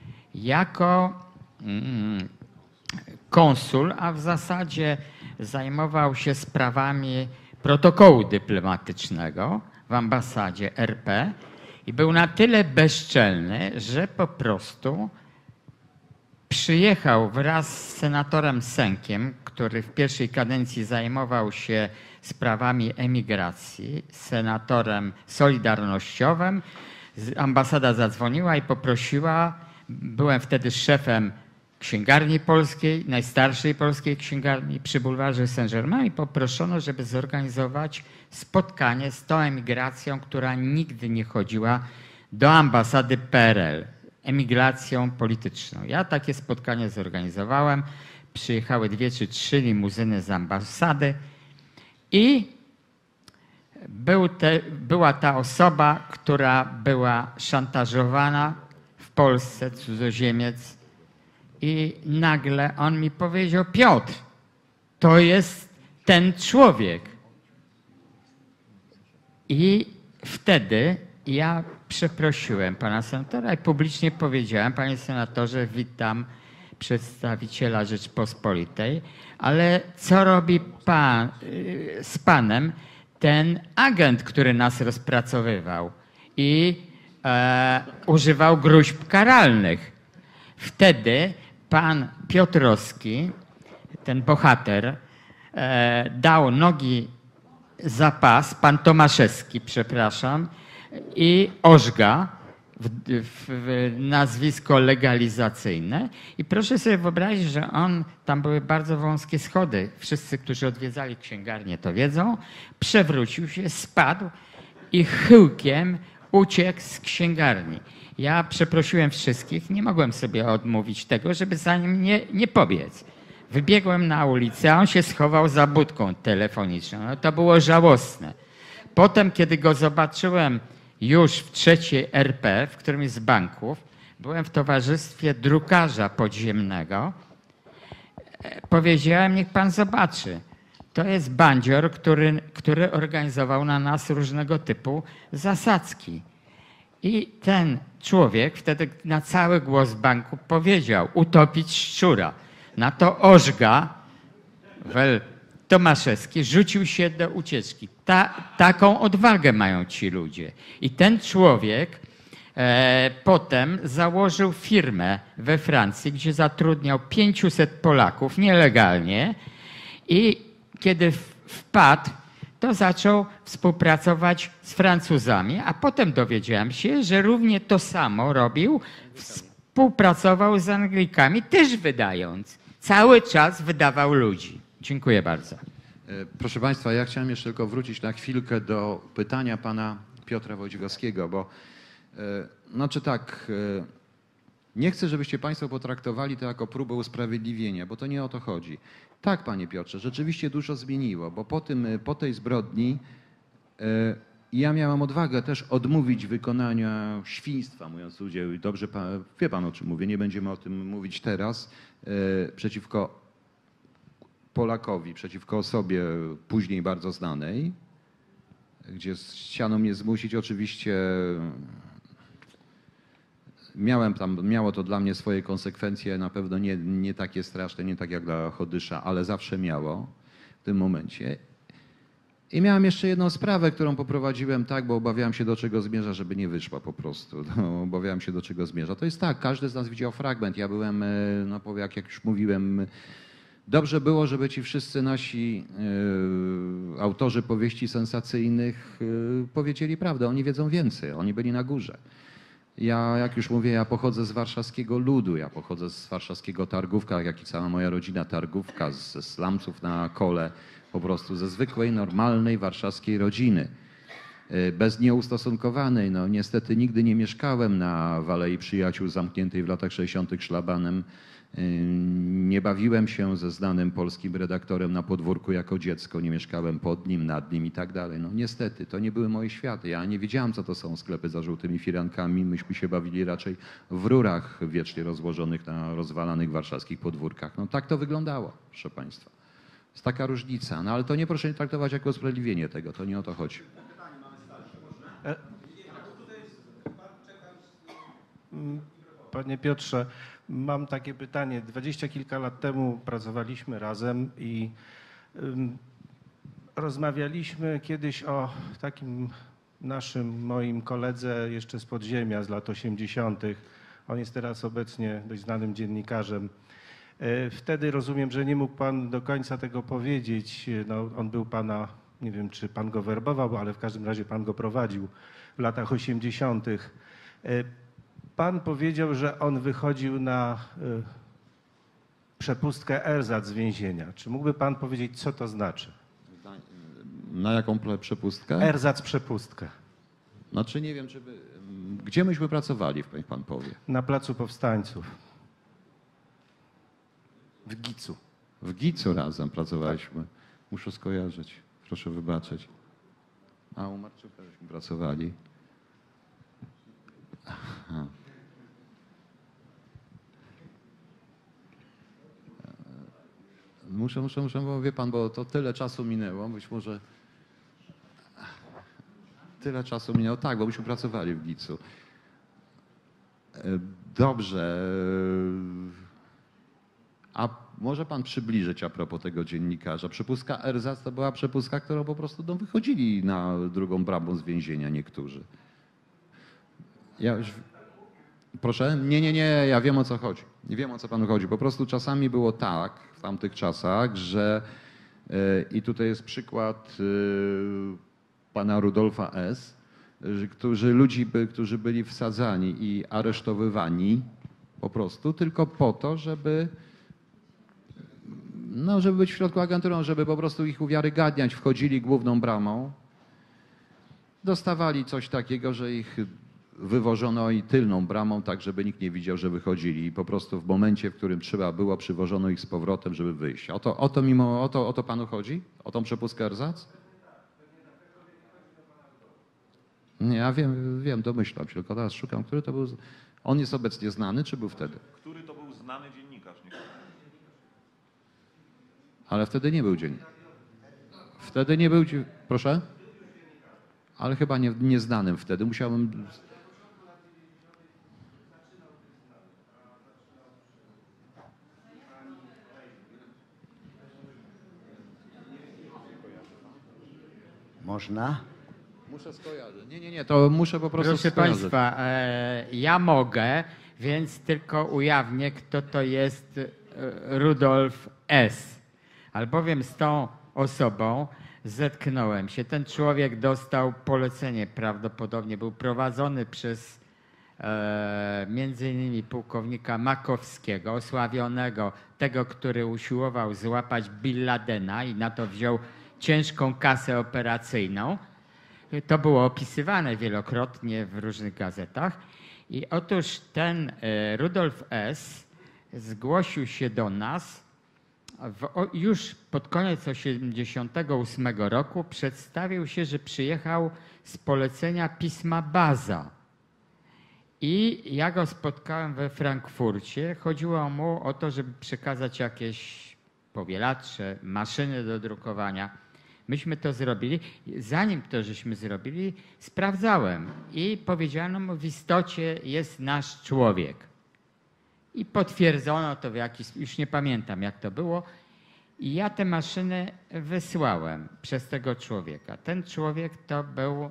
jako mm, konsul, a w zasadzie zajmował się sprawami protokołu dyplomatycznego w ambasadzie R P i był na tyle bezczelny, że po prostu przyjechał wraz z senatorem Sękiem, który w pierwszej kadencji zajmował się sprawami emigracji, senatorem solidarnościowym. Ambasada zadzwoniła i poprosiła, byłem wtedy szefem Księgarni Polskiej, najstarszej polskiej księgarni przy bulwarze Saint-Germain i poproszono, żeby zorganizować spotkanie z tą emigracją, która nigdy nie chodziła do ambasady P R L, emigracją polityczną. Ja takie spotkanie zorganizowałem, przyjechały dwie czy trzy limuzyny z ambasady i Był te, była ta osoba, która była szantażowana w Polsce, cudzoziemiec, i nagle on mi powiedział: Piotr, to jest ten człowiek. I wtedy ja przeprosiłem pana senatora i publicznie powiedziałem: panie senatorze, witam przedstawiciela Rzeczpospolitej, ale co robi pan z panem ten agent, który nas rozpracowywał i e, używał gróźb karalnych? Wtedy pan Piotrowski, ten bohater, e, dał nogi za pas, pan Tomaszewski, przepraszam, i Ożga, w, w, w nazwisko legalizacyjne. I proszę sobie wyobrazić, że on, tam były bardzo wąskie schody. Wszyscy, którzy odwiedzali księgarnię, to wiedzą. Przewrócił się, spadł i chyłkiem uciekł z księgarni. Ja przeprosiłem wszystkich, nie mogłem sobie odmówić tego, żeby za nim nie, nie pobiec. Wybiegłem na ulicę, a on się schował za budką telefoniczną. No to było żałosne. Potem, kiedy go zobaczyłem już w trzeciej R P, w którymś z banków, byłem w towarzystwie drukarza podziemnego. Powiedziałem: niech pan zobaczy. To jest bandzior, który, który organizował na nas różnego typu zasadzki. I ten człowiek wtedy na cały głos banku powiedział: utopić szczura. Na to Ożga, wel, Tomaszewski, rzucił się do ucieczki. Ta, taką odwagę mają ci ludzie. I ten człowiek e, potem założył firmę we Francji, gdzie zatrudniał pięciuset Polaków nielegalnie, i kiedy wpadł, to zaczął współpracować z Francuzami, a potem dowiedziałem się, że równie to samo robił, współpracował z Anglikami, też wydając. Cały czas wydawał ludzi. Dziękuję bardzo. Proszę Państwa, ja chciałem jeszcze tylko wrócić na chwilkę do pytania pana Piotra Wojciechowskiego, bo znaczy tak, nie chcę, żebyście Państwo potraktowali to jako próbę usprawiedliwienia, bo to nie o to chodzi. Tak, panie Piotrze, rzeczywiście dużo zmieniło, bo po, tym, po tej zbrodni ja miałem odwagę też odmówić wykonania świństwa, mówiąc ludzie, dobrze pan, wie pan, o czym mówię, nie będziemy o tym mówić teraz, przeciwko Polakowi, przeciwko osobie później bardzo znanej, gdzie chciano mnie zmusić. Oczywiście miałem tam, miało to dla mnie swoje konsekwencje, na pewno nie, nie takie straszne, nie tak jak dla Chodysza, ale zawsze miało w tym momencie. I miałem jeszcze jedną sprawę, którą poprowadziłem tak, bo obawiałem się, do czego zmierza, żeby nie wyszła po prostu. No, obawiałem się, do czego zmierza. To jest tak, każdy z nas widział fragment. Ja byłem, no jak, jak już mówiłem, dobrze było, żeby ci wszyscy nasi y, autorzy powieści sensacyjnych y, powiedzieli prawdę. Oni wiedzą więcej, oni byli na górze. Ja, jak już mówię, ja pochodzę z warszawskiego ludu, ja pochodzę z warszawskiego Targówka, jak i cała moja rodzina Targówka, ze slumsów na Kole, po prostu ze zwykłej, normalnej warszawskiej rodziny, bez nieustosunkowanej. No niestety nigdy nie mieszkałem na Alei Przyjaciół zamkniętej w latach sześćdziesiątych szlabanem. Nie bawiłem się ze znanym polskim redaktorem na podwórku jako dziecko, nie mieszkałem pod nim, nad nim i tak dalej. No niestety, to nie były moje światy. Ja nie wiedziałem, co to są sklepy za żółtymi firankami. Myśmy się bawili raczej w rurach wiecznie rozłożonych na rozwalanych warszawskich podwórkach. No tak to wyglądało, proszę Państwa. Jest taka różnica. No ale to nie proszę nie traktować jako usprawiedliwienie tego. To nie o to chodzi. Panie Piotrze, mam takie pytanie. Dwadzieścia kilka lat temu pracowaliśmy razem i um, rozmawialiśmy kiedyś o takim naszym, moim koledze jeszcze z podziemia z lat osiemdziesiątych. On jest teraz obecnie dość znanym dziennikarzem. Wtedy rozumiem, że nie mógł pan do końca tego powiedzieć. No, on był pana, nie wiem, czy pan go werbował, ale w każdym razie pan go prowadził w latach osiemdziesiątych. Pan powiedział, że on wychodził na y, przepustkę ersatz z więzienia. Czy mógłby pan powiedzieć, co to znaczy? Na jaką przepustkę? Ersatz, przepustkę. Znaczy nie wiem, czy by, gdzie myśmy pracowali, niech pan powie. Na Placu Powstańców. W Gicu. W Gicu razem pracowaliśmy. Muszę skojarzyć. Proszę wybaczyć. A u Marczuka żeśmy pracowali. Aha. Muszę, muszę, muszę, bo wie pan, bo to tyle czasu minęło, być może tyle czasu minęło, tak, bo myśmy pracowali w Gicu. Dobrze. A może pan przybliżyć a propos tego dziennikarza? Przepustka Ersatz to była przepustka, którą po prostu no, wychodzili na drugą bramą z więzienia niektórzy. Ja już... Proszę? Nie, nie, nie, ja wiem o co chodzi. Nie wiem o co panu chodzi. Po prostu czasami było tak w tamtych czasach, że yy, i tutaj jest przykład yy, pana Rudolfa S., że, którzy, ludzi, by, którzy byli wsadzani i aresztowywani po prostu tylko po to, żeby no, żeby być w środku agenturą, żeby po prostu ich uwiarygadniać. Wchodzili główną bramą, dostawali coś takiego, że ich wywożono i tylną bramą, tak żeby nikt nie widział, że wychodzili. I po prostu w momencie, w którym trzeba było, przywożono ich z powrotem, żeby wyjść. O to, o to, mimo, o to, o to panu chodzi? O tą przepustkę Ersatz? Nie, ja wiem, wiem, domyślam się, tylko teraz szukam, który to był... On jest obecnie znany, czy był wtedy? Który to był znany dziennikarz? Nie? Ale wtedy nie był dziennikarz. Wtedy nie był... Proszę? Ale chyba nie, nieznanym wtedy. Musiałem... Można? Muszę skojarzyć. Nie, nie, nie, to muszę po prostu Proszę skojarzyć. Państwa, e, ja mogę, więc tylko ujawnię, kto to jest e, Rudolf S. Albowiem z tą osobą zetknąłem się. Ten człowiek dostał polecenie, prawdopodobnie był prowadzony przez e, między innymi pułkownika Makowskiego, osławionego, tego, który usiłował złapać Bin Ladena i na to wziął ciężką kasę operacyjną. To było opisywane wielokrotnie w różnych gazetach. I otóż ten e, Rudolf S. zgłosił się do nas w, o, już pod koniec tysiąc dziewięćset osiemdziesiątego ósmego roku. Przedstawił się, że przyjechał z polecenia pisma Baza. I ja go spotkałem we Frankfurcie. Chodziło mu o to, żeby przekazać jakieś powielacze, maszyny do drukowania. Myśmy to zrobili. Zanim to żeśmy zrobili, sprawdzałem i powiedziano mu, w istocie jest nasz człowiek. I potwierdzono to w jakiś, już nie pamiętam jak to było. I ja te maszyny wysłałem przez tego człowieka. Ten człowiek to był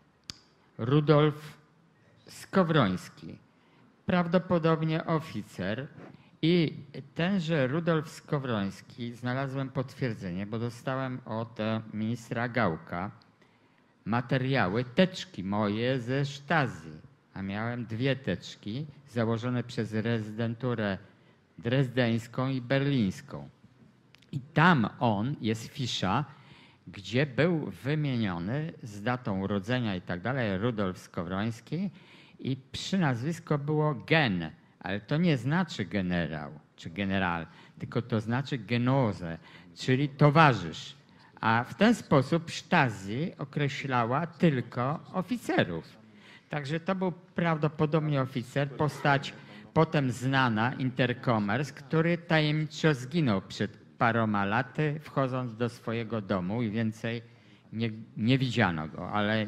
Rudolf Skowroński, prawdopodobnie oficer. I tenże Rudolf Skowroński, znalazłem potwierdzenie, bo dostałem od ministra Gałka materiały, teczki moje ze Stasi, a miałem dwie teczki założone przez rezydenturę drezdeńską i berlińską. I tam on, jest fisza, gdzie był wymieniony z datą urodzenia i tak dalej, Rudolf Skowroński i przy nazwisko było Gen. Ale to nie znaczy generał czy general, tylko to znaczy genozę, czyli towarzysz. A w ten sposób Stasi określała tylko oficerów. Także to był prawdopodobnie oficer, postać potem znana, Intercommerce, który tajemniczo zginął przed paroma laty, wchodząc do swojego domu i więcej nie, nie widziano go, ale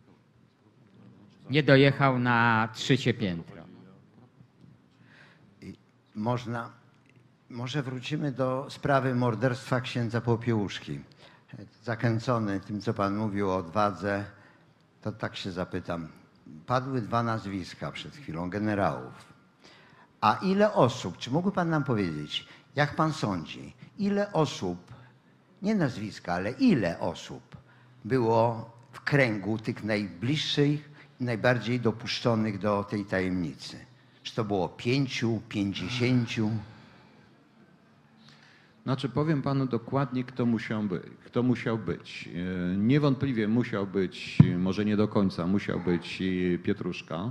nie dojechał na trzecie piętro. Można, może wrócimy do sprawy morderstwa księdza Popiełuszki. Zakręcony tym, co pan mówił o odwadze, to tak się zapytam. Padły dwa nazwiska przed chwilą generałów. A ile osób, czy mógłby pan nam powiedzieć, jak pan sądzi, ile osób, nie nazwiska, ale ile osób było w kręgu tych najbliższych, najbardziej dopuszczonych do tej tajemnicy? Czy to było pięciu, pięćdziesięciu? Znaczy powiem panu dokładnie, kto musiał być. Kto musiał być. Niewątpliwie musiał być, może nie do końca, musiał być Pietruszka.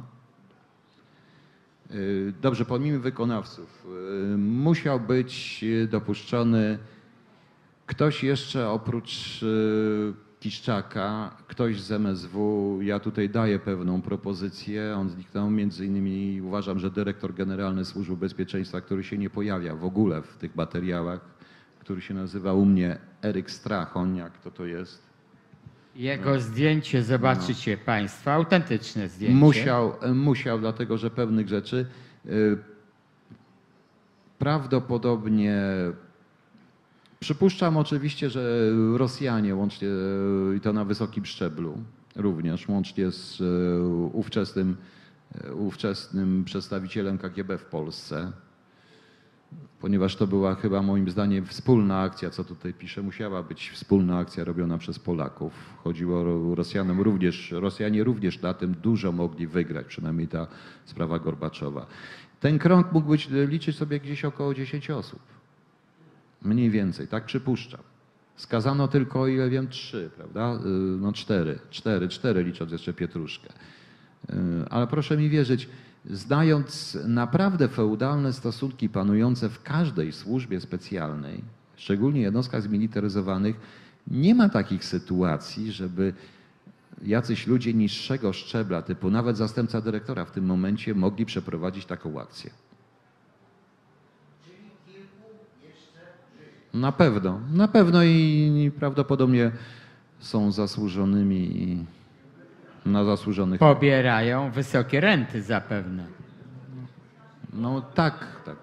Dobrze, pomimo wykonawców. Musiał być dopuszczony ktoś jeszcze oprócz Kiszczaka, ktoś z M S W, ja tutaj daję pewną propozycję, on zniknął, między innymi uważam, że dyrektor generalny Służby Bezpieczeństwa, który się nie pojawia w ogóle w tych materiałach, który się nazywa u mnie Eryk Strachoń, jak to to jest? Jego zdjęcie zobaczycie no. Państwo, autentyczne zdjęcie. Musiał, musiał, dlatego że pewnych rzeczy y, prawdopodobnie przypuszczam oczywiście, że Rosjanie łącznie i to na wysokim szczeblu również, łącznie z ówczesnym, ówczesnym przedstawicielem K G B w Polsce, ponieważ to była chyba moim zdaniem wspólna akcja, co tutaj piszę, musiała być wspólna akcja robiona przez Polaków. Chodziło o Rosjanom również, Rosjanie również na tym dużo mogli wygrać, przynajmniej ta sprawa Gorbaczowa. Ten krąg mógł być, liczyć sobie gdzieś około dziesięć osób. Mniej więcej, tak przypuszczam. Skazano tylko, o ile wiem, trzy, prawda? No cztery, cztery, cztery licząc jeszcze Pietruszkę. Ale proszę mi wierzyć, znając naprawdę feudalne stosunki panujące w każdej służbie specjalnej, szczególnie jednostkach zmilitaryzowanych, nie ma takich sytuacji, żeby jacyś ludzie niższego szczebla, typu nawet zastępca dyrektora w tym momencie, mogli przeprowadzić taką akcję. Na pewno, na pewno i prawdopodobnie są zasłużonymi na zasłużonych. Pobierają wysokie renty zapewne. No tak, tak.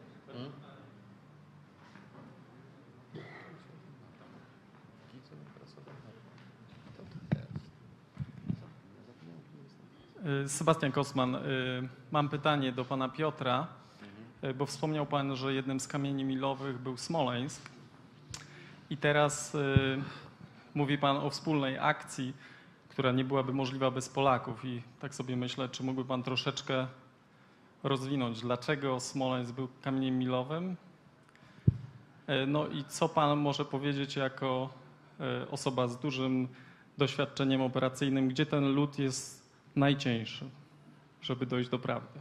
Sebastian Kosman, mam pytanie do pana Piotra, bo wspomniał pan, że jednym z kamieni milowych był Smoleńsk i teraz mówi pan o wspólnej akcji, która nie byłaby możliwa bez Polaków i tak sobie myślę, czy mógłby pan troszeczkę rozwinąć, dlaczego Smoleńsk był kamieniem milowym? No i co pan może powiedzieć jako osoba z dużym doświadczeniem operacyjnym, gdzie ten lód jest najcieńszy, żeby dojść do prawdy?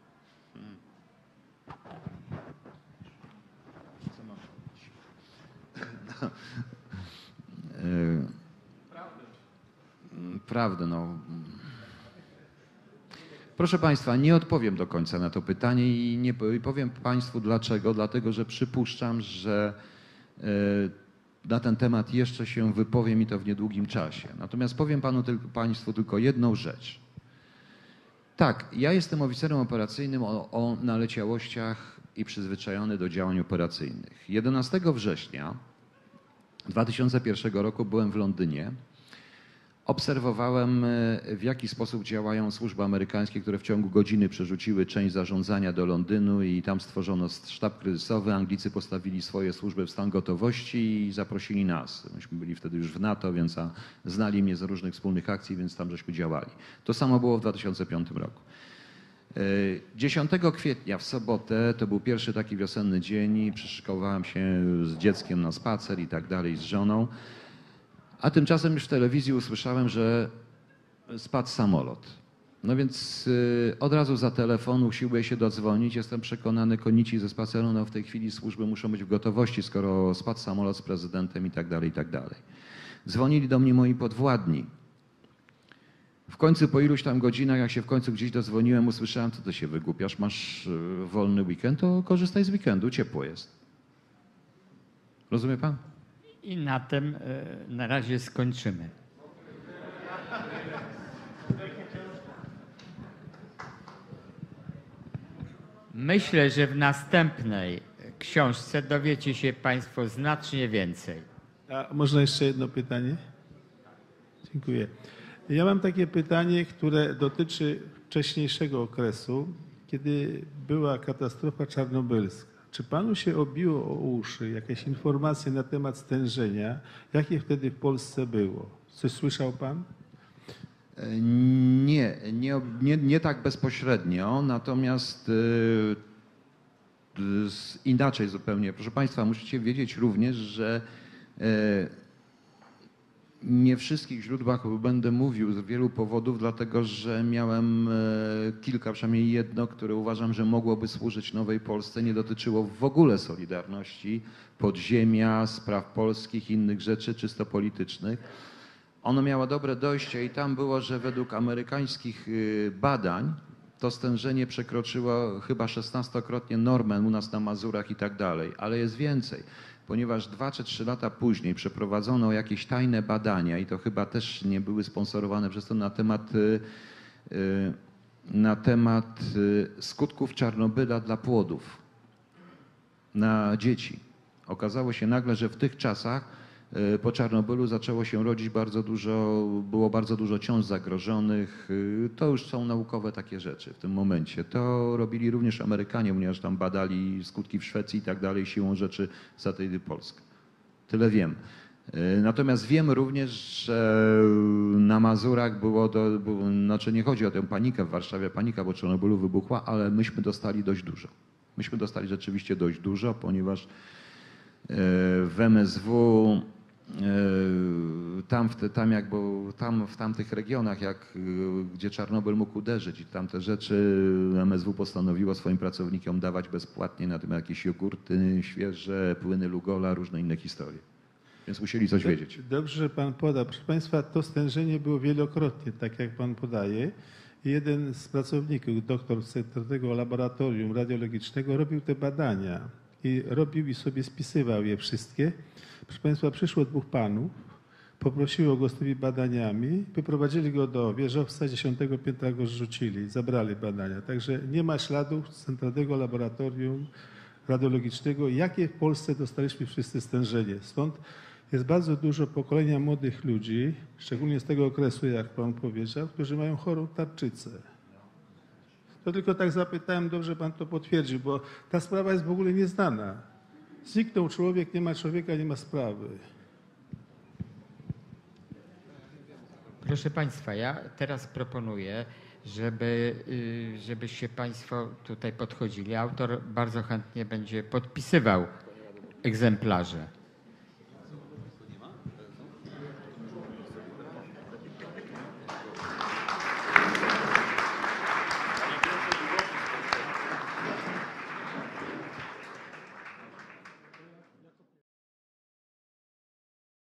Prawdę, no. Proszę Państwa, nie odpowiem do końca na to pytanie i nie powiem Państwu dlaczego. Dlatego, że przypuszczam, że na ten temat jeszcze się wypowiem i to w niedługim czasie. Natomiast powiem panu tylko, Państwu tylko jedną rzecz. Tak, ja jestem oficerem operacyjnym o, o naleciałościach i przyzwyczajony do działań operacyjnych. jedenastego września dwa tysiące pierwszego roku byłem w Londynie. Obserwowałem, w jaki sposób działają służby amerykańskie, które w ciągu godziny przerzuciły część zarządzania do Londynu i tam stworzono sztab kryzysowy. Anglicy postawili swoje służby w stan gotowości i zaprosili nas. Myśmy byli wtedy już w NATO, więc a znali mnie z różnych wspólnych akcji, więc tam żeśmy działali. To samo było w dwa tysiące piątym roku. dziesiątego kwietnia w sobotę, to był pierwszy taki wiosenny dzień, przyszykowałem się z dzieckiem na spacer i tak dalej, z żoną. A tymczasem już w telewizji usłyszałem, że spadł samolot. No więc y, od razu za telefon usiłuję się dodzwonić. Jestem przekonany, konici ze spaceru, no w tej chwili służby muszą być w gotowości, skoro spadł samolot z prezydentem i tak dalej, i tak dalej. Dzwonili do mnie moi podwładni. W końcu po iluś tam godzinach, jak się w końcu gdzieś dodzwoniłem, usłyszałem, co ty się wygłupiasz, masz y, wolny weekend, to korzystaj z weekendu, ciepło jest. Rozumie pan? I na tym na razie skończymy. Myślę, że w następnej książce dowiecie się Państwo znacznie więcej. A można jeszcze jedno pytanie? Dziękuję. Ja mam takie pytanie, które dotyczy wcześniejszego okresu, kiedy była katastrofa czarnobylska. Czy panu się obiło o uszy jakieś informacje na temat stężenia? Jakie wtedy w Polsce było? Coś słyszał pan? Nie, nie, nie, nie tak bezpośrednio, natomiast yy, inaczej zupełnie. Proszę Państwa, musicie wiedzieć również, że yy, nie w wszystkich źródłach będę mówił z wielu powodów, dlatego że miałem kilka, przynajmniej jedno, które uważam, że mogłoby służyć nowej Polsce. Nie dotyczyło w ogóle Solidarności, podziemia, spraw polskich, innych rzeczy czysto politycznych. ono miało dobre dojście i tam było, że według amerykańskich y, badań to stężenie przekroczyło chyba szesnastokrotnie normę u nas na Mazurach i tak dalej, ale jest więcej, ponieważ dwa czy trzy lata później przeprowadzono jakieś tajne badania i to chyba też nie były sponsorowane przez to na temat, y, y, na temat y, skutków Czarnobyla dla płodów, na dzieci. Okazało się nagle, że w tych czasach y, po Czarnobylu zaczęło się rodzić bardzo dużo, było bardzo dużo ciąż zagrożonych. Y, To już są naukowe takie rzeczy w tym momencie. To robili również Amerykanie, ponieważ tam badali skutki w Szwecji i tak dalej, siłą rzeczy satelity Polska. Tyle wiem. Y, Natomiast wiem również, że na Mazurach było, do, było, znaczy nie chodzi o tę panikę w Warszawie, panika, bo Czarnobylu wybuchła, ale myśmy dostali dość dużo. Myśmy dostali rzeczywiście dość dużo, ponieważ w M S W tam, w te, tam, jak, bo tam w tamtych regionach, jak, gdzie Czarnobyl mógł uderzyć i tamte rzeczy, M S W postanowiło swoim pracownikom dawać bezpłatnie na tym jakieś jogurty świeże, płyny Lugola, różne inne historie. Więc musieli coś wiedzieć. Dobrze, że pan poda. Proszę państwa, to stężenie było wielokrotnie, tak jak pan podaje. Jeden z pracowników, doktor z tego laboratorium radiologicznego, robił te badania i robił i sobie spisywał je wszystkie. Proszę państwa, przyszło dwóch panów, poprosiło go z tymi badaniami, wyprowadzili go do wieżowca, dziesiątego piętra go zrzucili, zabrali badania. Także nie ma śladów z Centralnego Laboratorium Radiologicznego, jakie w Polsce dostaliśmy wszyscy stężenie. Stąd jest bardzo dużo pokolenia młodych ludzi, szczególnie z tego okresu, jak pan powiedział, którzy mają chorą tarczycę. To tylko tak zapytałem, dobrze pan to potwierdził, bo ta sprawa jest w ogóle nieznana. Zniknął człowiek, nie ma człowieka, nie ma sprawy. Proszę Państwa, ja teraz proponuję, żeby, y, żebyście Państwo tutaj podchodzili. Autor bardzo chętnie będzie podpisywał egzemplarze.